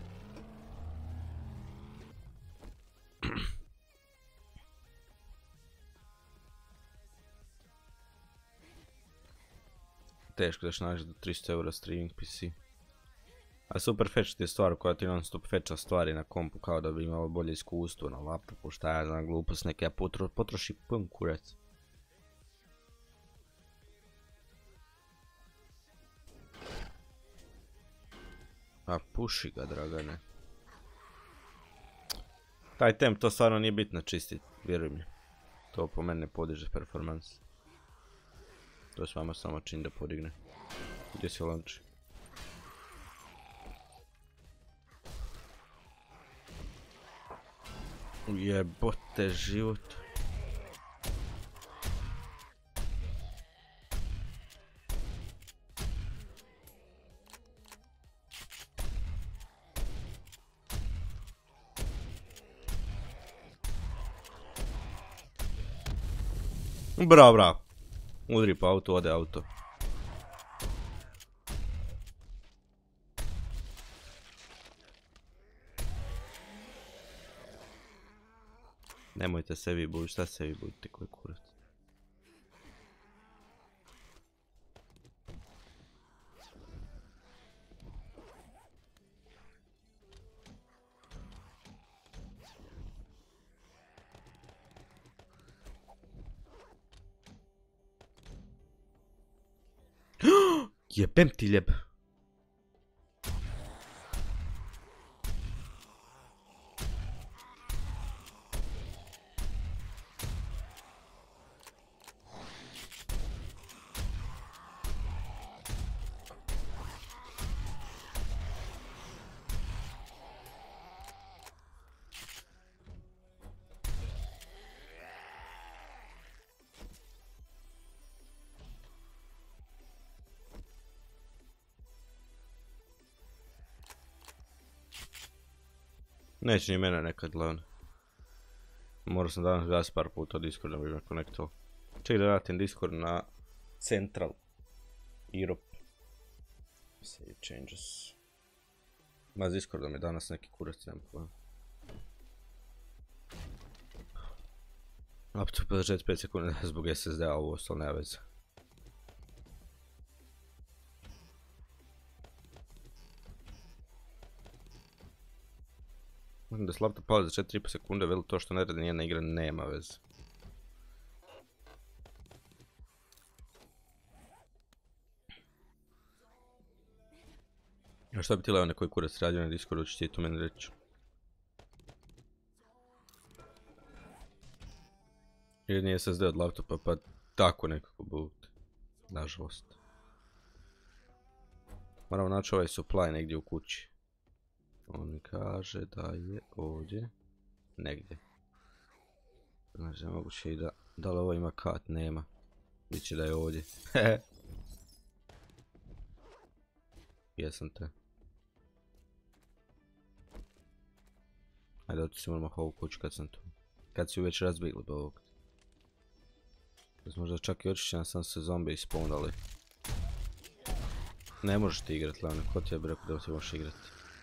Teško da ćeš naći do 300 eura streaming PC. A super fetch ti je stvar koja ti non stop fetcha stvari na kompu kao da bi imalo bolje iskustvo na laptopu, šta ja znam, glupost neke, ja potroši pun kurac. A puši ga, Dragane. Taj temp, to stvarno nije bitno čistiti, vjeruj mi. To po mene ne podiže performance. To s vama samo čini da podigne. Gdje si launch? Jebote život. Bravo, bravo. Udri po auto, ode auto. Nemojte se vi buditi, šta se vi budite koji kurac. Jebem ti ljeb. Neće ni mene nekad glavno. Morao sam danas gledati par puta od Discorda da bi me konektao. Čekaj da vratim Discord na Central Europe. Save changes. Ma s Discordom je danas neki kurac, nema pojma. Up to 55 sekundi zbog SSD-a, ovo ostalo nema veze. Možem da se laptop pali za 4,5 sekunde, veli to što ne radi nijedna igra nema veze. A šta bi ti Leone koji kurac radio na Discordu, ćeš ti to meni reći? Ili nije SSD od laptopa, pa tako nekako budi. Nažalost. Moramo naći ovaj supply negdje u kući. On mi kaže da je ovdje. Negdje. Znači moguće i da li ovo ima kat, nema. Biće da je ovdje. Jesam te. Ajde otići moramo ovu kuću kad sam tu. Kad si ju već razbili do ovog. Možda čak i očišćena sam se zombi ispawnali. Ne možeš ti igrat, Leone, ko ti je rekao da ti možeš igrati?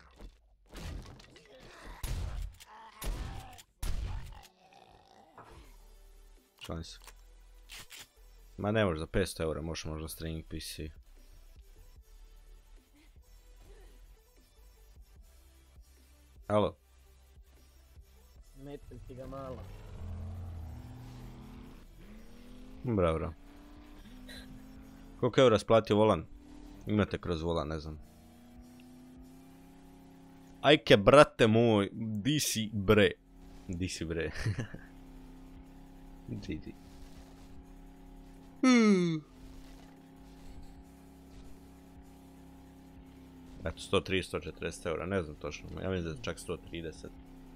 Šalim se. Ma ne možeš za 500 eura, možeš možda streaming PC. Alo? Metim ti ga malo. Bravo. Koliko eura splatio volan? Imate kroz volan, ne znam. Ajke, brate moj, di si bre? Di si bre? GG. Eto, 130-140 eura, ne znam točno, ja mislim da je čak 130.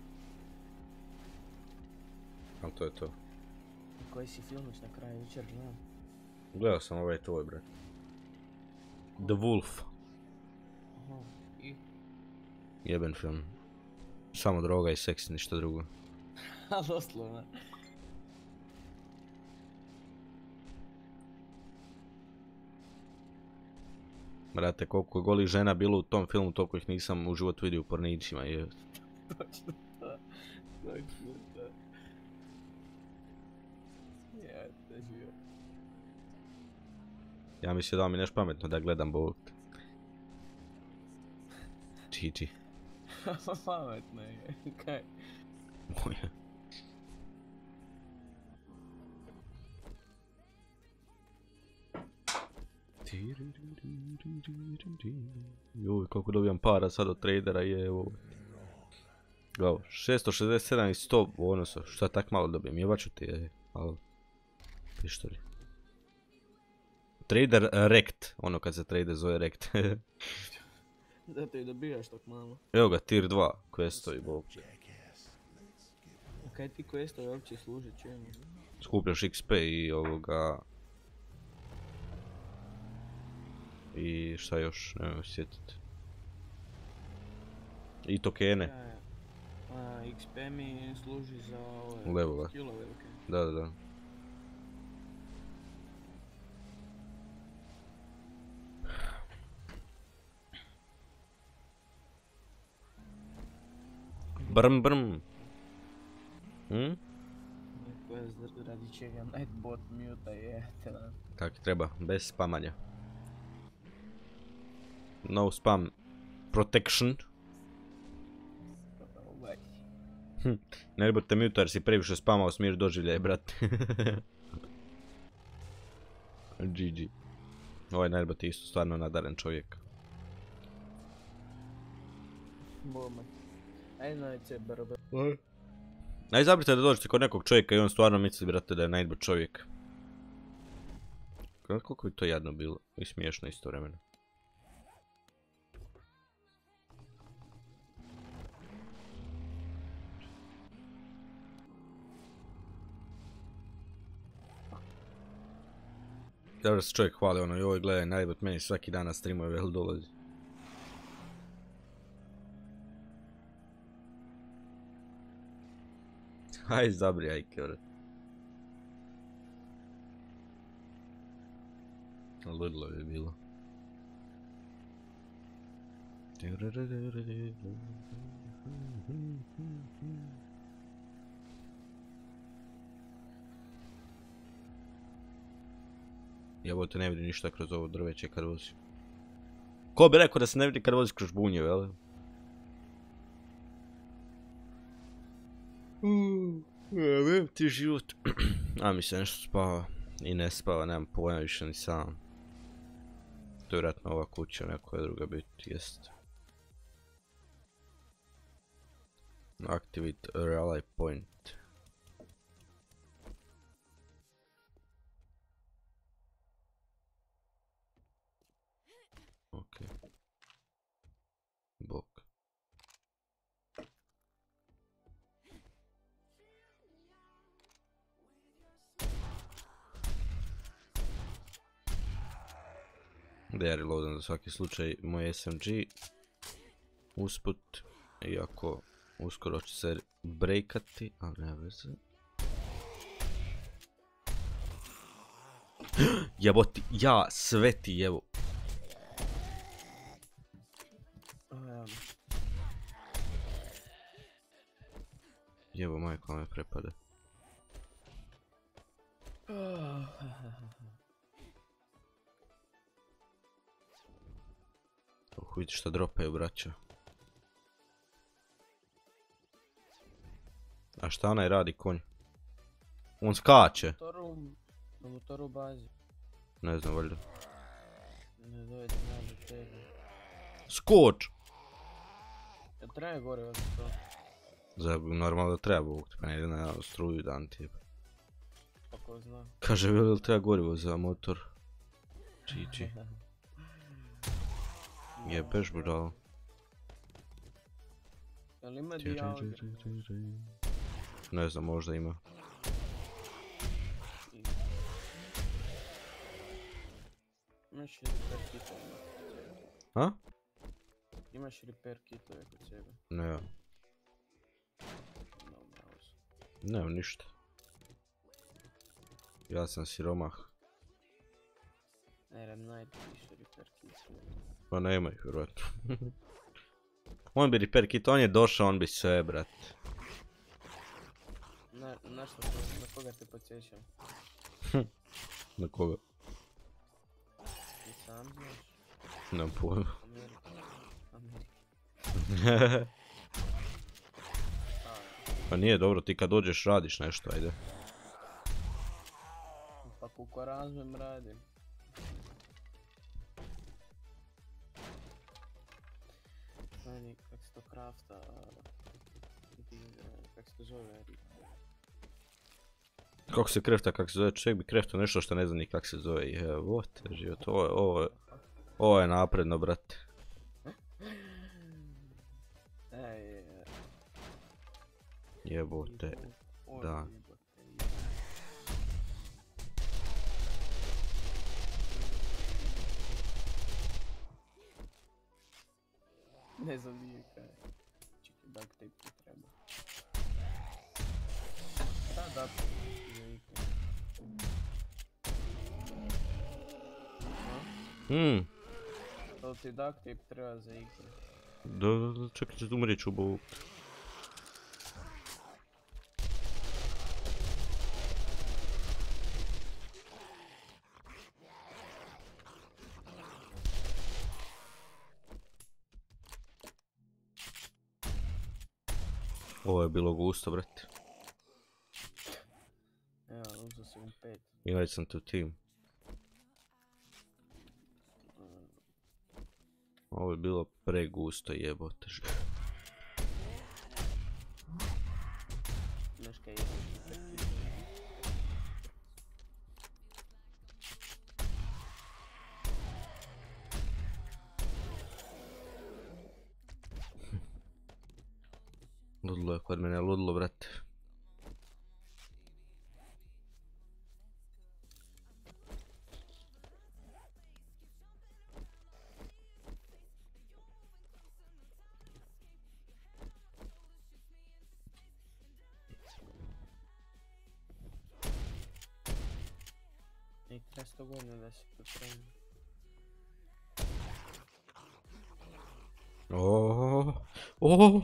Ali to je to. Koji si filmić na kraju jučer gledam? Gledao sam ovaj tvoj, brat. The Wolf. Aha, i? Jeben film. Samo droga i seks, ništa drugo. A doslovno. Brate, koliko je golih žena bilo u tom filmu, toliko ih nisam u životu vidio u pornićima. Točno to. Točno to. Ja te živio. Ja mislim da mi neš pametno da gledam Bog. GG. Pametno je, kaj? Moje. Joj, kako dobijam para sad od tradera je evo. Gledao, 667 i 100 bonusa, šta tak malo dobijem, jebaću ti je, ali pištolj. Trader Rekt, ono kad se trader zove Rekt. Zato i dobijaš tak malo. Evo ga, tier 2, questovi, bog. A kaj ti questovi uopće služe čemu? Skupljaš XP i ovoga... I šta još, ne mogu sjetiti. I tokene. A XP mi služi za ove... Levela. Skillove, okej. Da. Brm. Quest radi čega Nightbot muta je, te da. Kak treba, bez spamanja. No spam protection. Ne budete muta jer si previše spamao, smiješ doživljaj, brate. GG. Ovaj Nightbot je isto stvarno nadaren čovjek. Bome. Ajde na IC barobe. Aj zabrite da dođete kod nekog čovjeka i on stvarno misli, brate, da je Nightbot čovjek. Koliko bi to jadno bilo i smiješno istovremeno. Dobro se čovjek hvali ono, joj gledaj Nightbot meni svaki dan na streamu je vel dolazi. Aj zabri ajke, vrat. Ludilo je bilo. Jebote, ne vidi ništa kroz ovo drveće kad vozi. Ko bi rekao da se ne vidi kad vozi kroz bunje, vele? Jebem ti život. A mi se nešto spava. I ne spava, nemam pojma više ni sam. To je vjerojatno ova kuća, nekoja druga biti, jest. Activate rally point. Ok. Bok. Da ja reloadam za svaki slučaj moj SMG. Usput. Iako uskoro će se breakati, ali nema veze. Jeboti, ja sve ti jevo. Jevo majko me prepade. Vidite šta dropaju, braća. A šta onaj radi, konj? On skače. Na motoru u bazi. Ne znam, valjda. Ne dojde nađe tebe. Skoč! Ja treba gore od to. Normalno da treba bukti, pa ne ide na struju dan tijep. Pa ko zna. Kaže, veli li treba gorivo za motor? GG. Jebeš budalo. Jel ima dijalog? Ne znam, možda ima. Imaš li repair kitove? A? Imaš repair kitove kod sebe? Ne, ja. Ne, ništa. Ja sam siromah. RM Knight više repair kitove. Pa nema ih, vjerojatno. On bi repair kit, on je došao, on bi sve, brat. Na koga te podsjećam? Na koga? Ti sam znaš? Nemam pojma. Amerika. Pa nije dobro, ti kad dođeš radiš nešto, ajde. Pa kuko razumem radim. Meni, kak se to krafta, kak se to zove? Kako se krefta, kak se zove, čovjek bi kreftao nešto što ne zna ni kak se zove. Evo te život, ovo je napredno, brate. Jebote, da. Ne znam nije kaj. Čekaj, duct tape ti treba. Da, to ti duct tape treba za igru. Da, čekaj, ću umrijeći u bovu. Ovo je bilo gusto, brate. Evo, uzeo sam 5. Invite sam to team. Ovo je bilo pregusto jebote. Znaš kaj je? Ludlo je kod mene, ludlo, brate. I 300 godina da se pripremi. Oh, oh.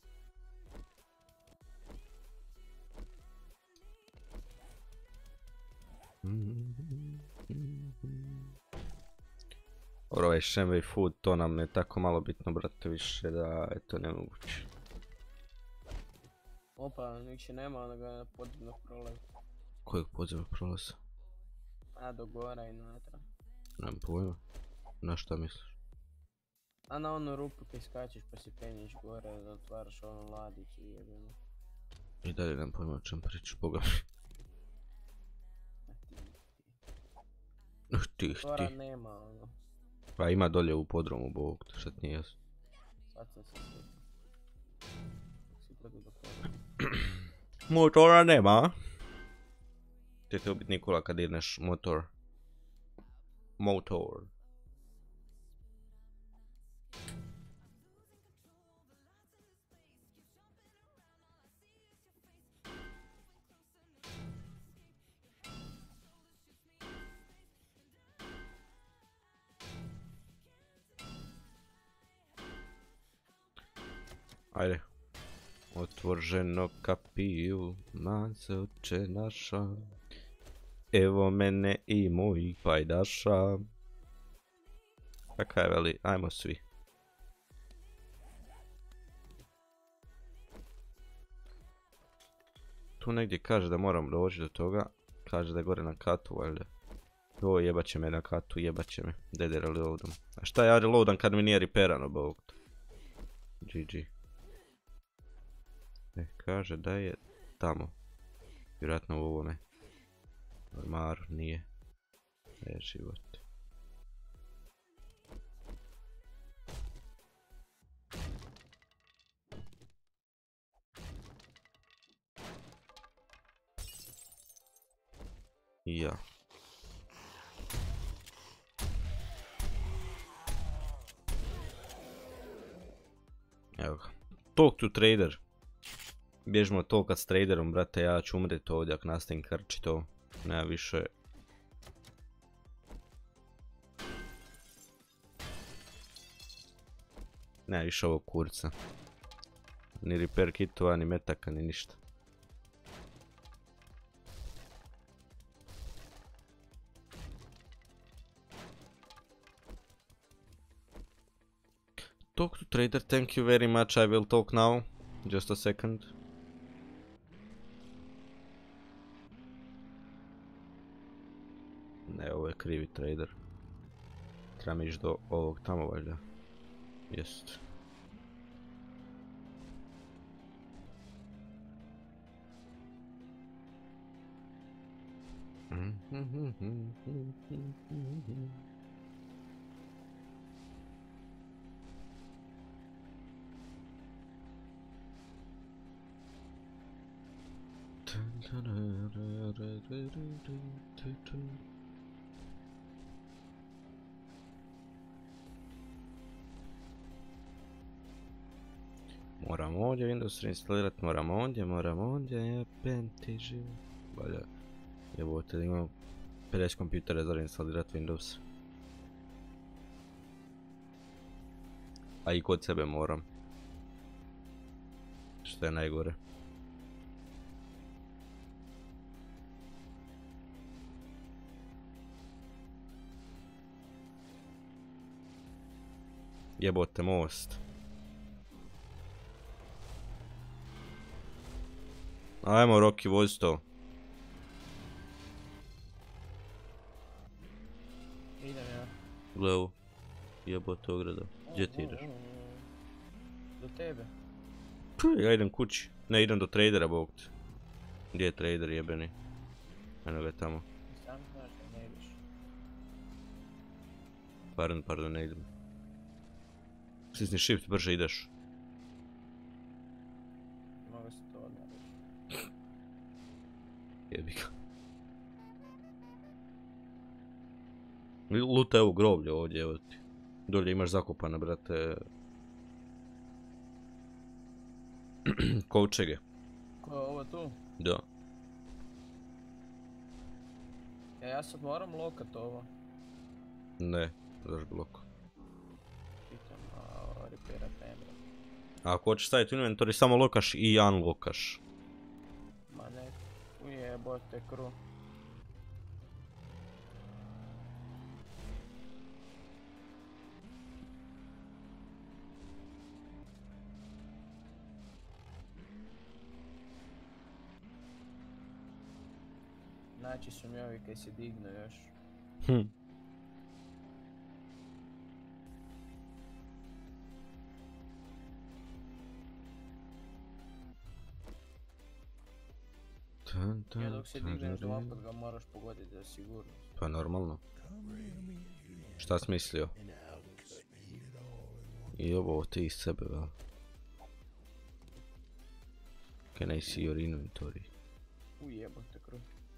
Dobro, ovaj Shenway food, to nam je tako malo bitno, brate, više da je to nemoguće. Opa, više nema onoga podzemnog prolaza. Kojeg podzemnog prolaza? A do gora i natrag. Nemam pojma. Na šta misliš? A na onu rupu kaj skačeš pa se penješ gore da otvaraš onu ladicu i jebeno. I dalje nemam pojma o čem pričaš, boga mi. Tih. Tvora nema ono. Pa ima dolje u podromu, bog, to šta ti nije jasno. Sad sam se sjetio. Si gledao do toga. Motora nema. Ti je biti Nikola kad idneš motor. Motor. Ajde. Otvrženo kapiju, mance oče naša. Evo mene i mojih pajdaša. Pa kaj veli, ajmo svi. Tu negdje kaže da moram doći do toga. Kaže da je gore na katu, valjda. O, jebat će me na katu, jebat će me. Dede reloadam. A šta ja reloadam kad mi nije repairano, bog? GG. Kaže da je tamo. Vjerojatno u ovome. Ormaru nije. Život. Ja. Evo ga. Talk to trader. Bježimo tolkat s traderom, brate, ja ću umret ovdje ako nastavim krči to. Nema više. Nema više ovog kurca. Ni repair kitova, ni metaka, ni ništa. Talk to trader, thank you very much, I will talk now. Just a second. Ne, ovo je krivi trader. Trebam ići do ovog tamo valjda. Jest. Moram ovdje Windows reinstalirat, moram ovdje, jebem ti život. Valja, jebote da imam 50 kompjutera za reinstalirat Windows. A i kod sebe moram. Što je najgore. Jebote most. Ajmo Rocky, vozi to. Idem ja. Gle ovo. Jebote ograda. Gdje ti ideš? Do tebe. Ja idem kući. Ne, idem do tradera, bog te. Gdje je trader jebeni? Eno ga je tamo. Sam znaš da ne ideš. Pardon, ne idem. Stisni shift, brže ideš. Mogu se to odmah reći. Jebi ga. Luta je u groblje ovdje, evo ti. Dolje imaš zakopane, brate. Kovčege. Ko je ovo tu? Da. Ja sad moram lokat ovo. Ne, daš blok. Pitam, repairat Emerald. A ako hoćeš staviti u inventory, samo lokaš i unlockaš. Ma ne, ujebote kru. Znači su mi ovi kaj se dignu još. Hm. Ja dok se digneš dvaput ga moraš pogoditi za sigurnost. Pa normalno. Šta si mislio? I ovo ti iz sebe, vel? Can I see your inventory? Ujebote kru.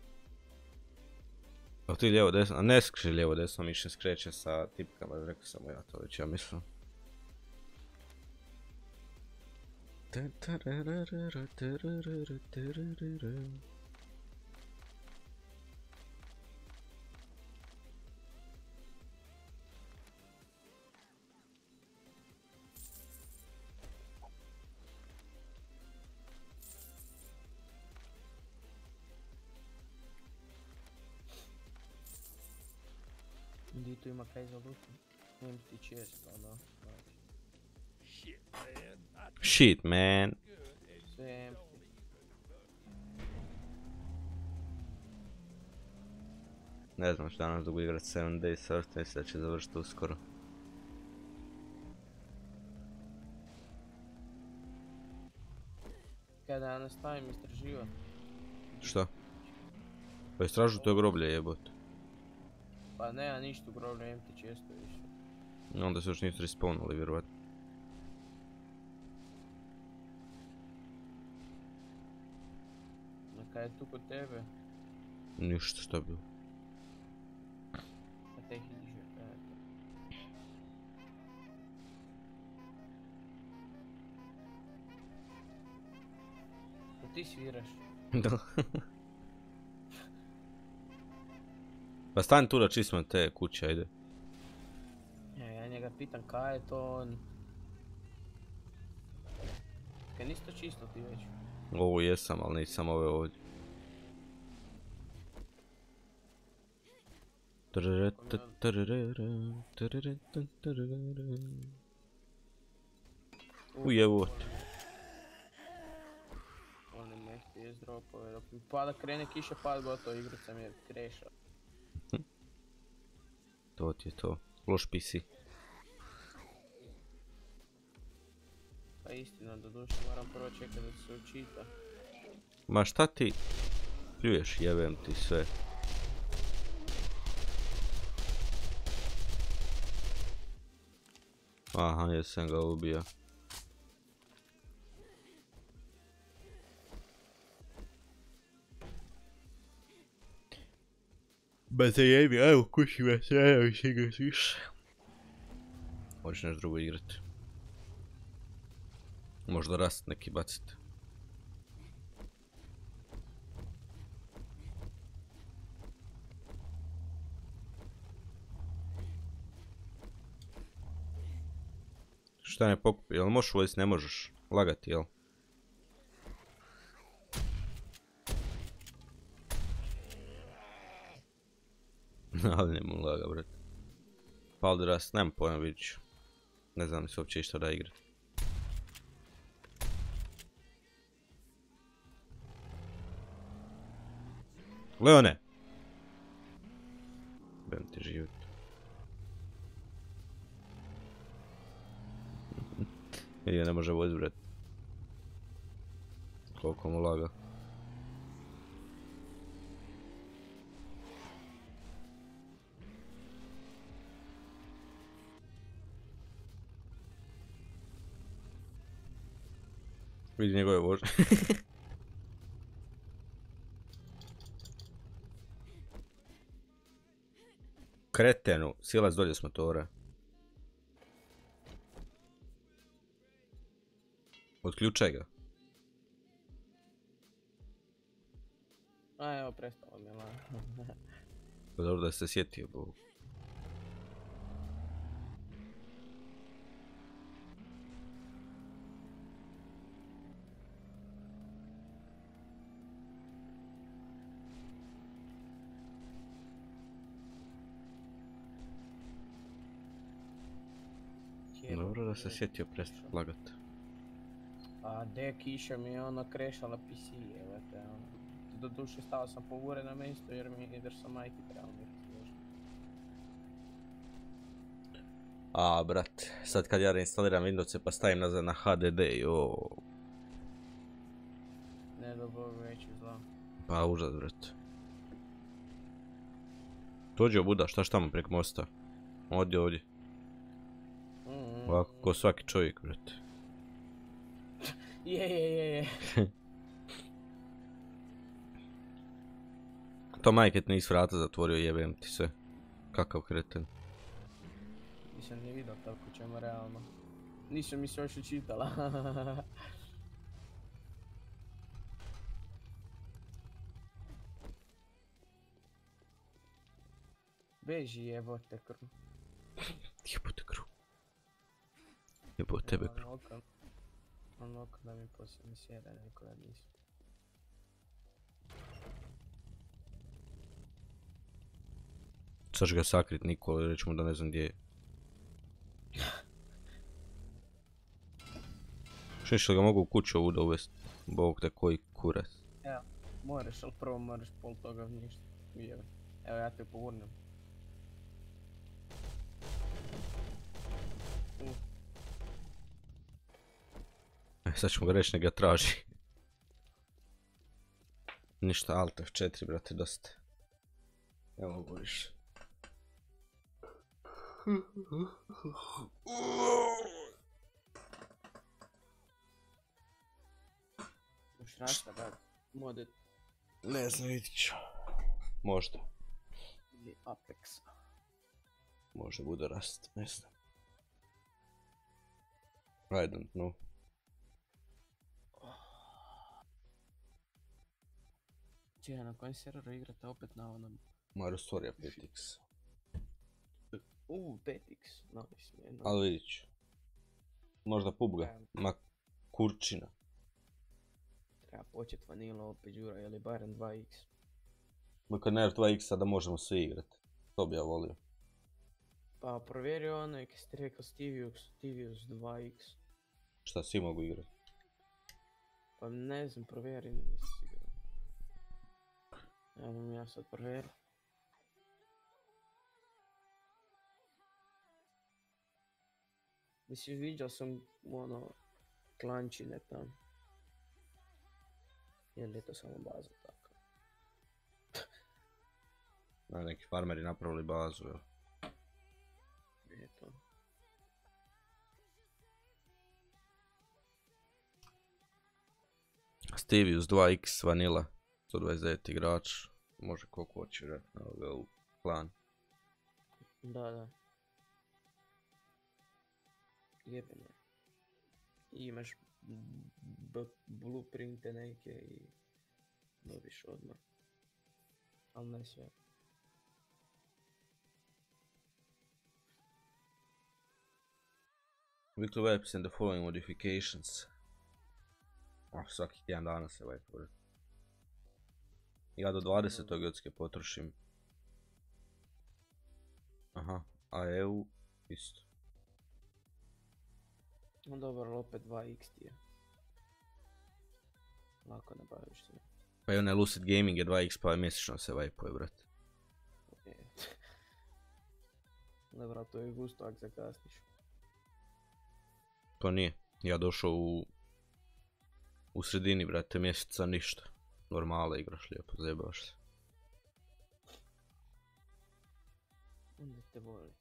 A ti lijevo desno, a ne skreće lijevo desno, mišljen skreće sa tipkama, rekao sam mu ja to već, ja mislim. Di tu ima kaj za lutu? Empty chest, ono. Shit, man. Sve je empty. Ne znam što danas dugo igrat 7 Days Surf, mislim da će završiti uskoro. Kaj da ja nastavim istraživat? Šta? Pa istražu to groblje jebote. Pa nema ništa u groblju, empty chesto više. Onda se još nisu respawnali vjerovatno. A kaj je tu kod tebe? Ništa, šta bi bilo. A te hiđe, eto. Pa ti sviraš. Da. Pa stani tu da čistimo te kuće, ajde. Ja njega pitam kaj je to on. Kaj nisi to čisto ti već? Ovo jesam, ali nisam ove ovdje. Ujevo. One me FPS dropove, dok mi pada krene kiša pad gotovo igrat sam jer kreša. To ti je to. Loš PC. Pa istina, do duše moram prvo čekati da se učita. Ma šta ti pljuješ, jebem ti sve. Aha, jesam ga ubio. Ba se jebi, evo kući me sve, evo više igraš više. Hoćeš nešto drugo igrati. Možda rast neki baciti. Šta ne pokupi, jel možeš uvesti, ne možeš lagati, jel? Ali ne mu laga, bret. Palderas, nemam pojma, vidit ću. Ne znam se uopće išta da igra. Leone! Bem ti život. I ne može voziti, bret. Koliko mu laga. Vidi njegove vožnje. Kretenu, silac dolje s motora. Otključaj ga. A evo, prestalo mi je la. Pa dobro da se sjetio, Bog. Dobro da se sjetio prestati lagat. A de kiša mi je ono krešala PC, evo te ono. Do duše stao sam po ure na mjesto jer sam majki trebao mi razložiti. A, brat, sad kad ja reinstaliram Windows pa stavim nazad na HDD, jo. Ne do Boga veći zla. Pa užas, brat. Dođi obuda, šta tamo preko mosta? Ovdje. Ovako, ko svaki čovjek, brat. Je. To majke ti nis vrata zatvorio, jebem ti sve. Kakav kreten. Nisam ni vidio tako ćemo realno. Nisam mi se još učitala. Beži jebote kru. Jebote kru. Jebote tebe kru. Ono oko da mi poslije mi sjeda nikoda nisam. Sad ću ga sakrit Nikola i reći mu da ne znam gdje je. Što ga mogu u kuću ovu dovest? Bog te koji kurac. Evo, moraš, ali prvo moraš pol toga ništa. Evo ja te pogurnem. Sad ćemo ga reći, ne ga traži. Ništa, Alt F4, brate, dosta. Evo boriš. Už rasta da modet. Ne znam, vidit ću. Možda. Ili Apex. Možda bude rast, ne znam. I don't know. Čekaj, na kojem serveru igrate opet na onom? Mario Storia 5x. 5x, nice man. Ali vidit ću. Možda PUBG-a, ma kurčina. Treba počet vanila opet Đura, ili barem 2x. Makar ne 2x-a da možemo svi igrat. To bi ja volio. Pa provjerio ono, jak ste rekao Stevius 2x. Šta svi mogu igrat? Pa ne znam, provjeri, nisam siguran. Evo mi ja sad provjerio. Mislim, vidio sam ono, klančine tam. Je li to samo baza tako? Neki farmeri napravili bazu, jel? Je to. Stevius 2x vanila. 129 igrač. Može koliko hoće vjerojatno ovoga u plan. Da. Jebeno. I imaš blueprinte neke i dobiš odmah. Ali ne sve. Weekly webs and the following modifications. Svakih tjedan dana se wipe. Ja do 20. godske potrošim. Aha, a EU isto. No dobro, opet 2x ti je. Lako nabaviš sve. Pa i onaj Lucid Gaming je 2x pa mjesečno se wipe-uje, brate. Dobro, to je gusto ako zakasniš. To nije. Ja došao u sredini, brate, mjeseca ništa. Normale igraš lijepo, zajebaš se. Onda te voli.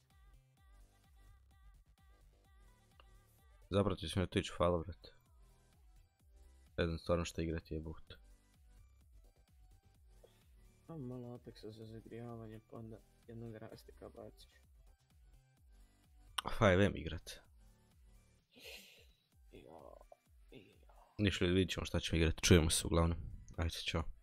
Zapratio si me na Twitch, hvala, brate. Ne znam stvarno šta igrati jebote. A malo Apexa za zagrijavanje, pa onda jednog rastika baciš. 5M igrat. Jo. Nišli, vidit ćemo šta ćemo igrati. Čujemo se uglavnom. Ajde, čao.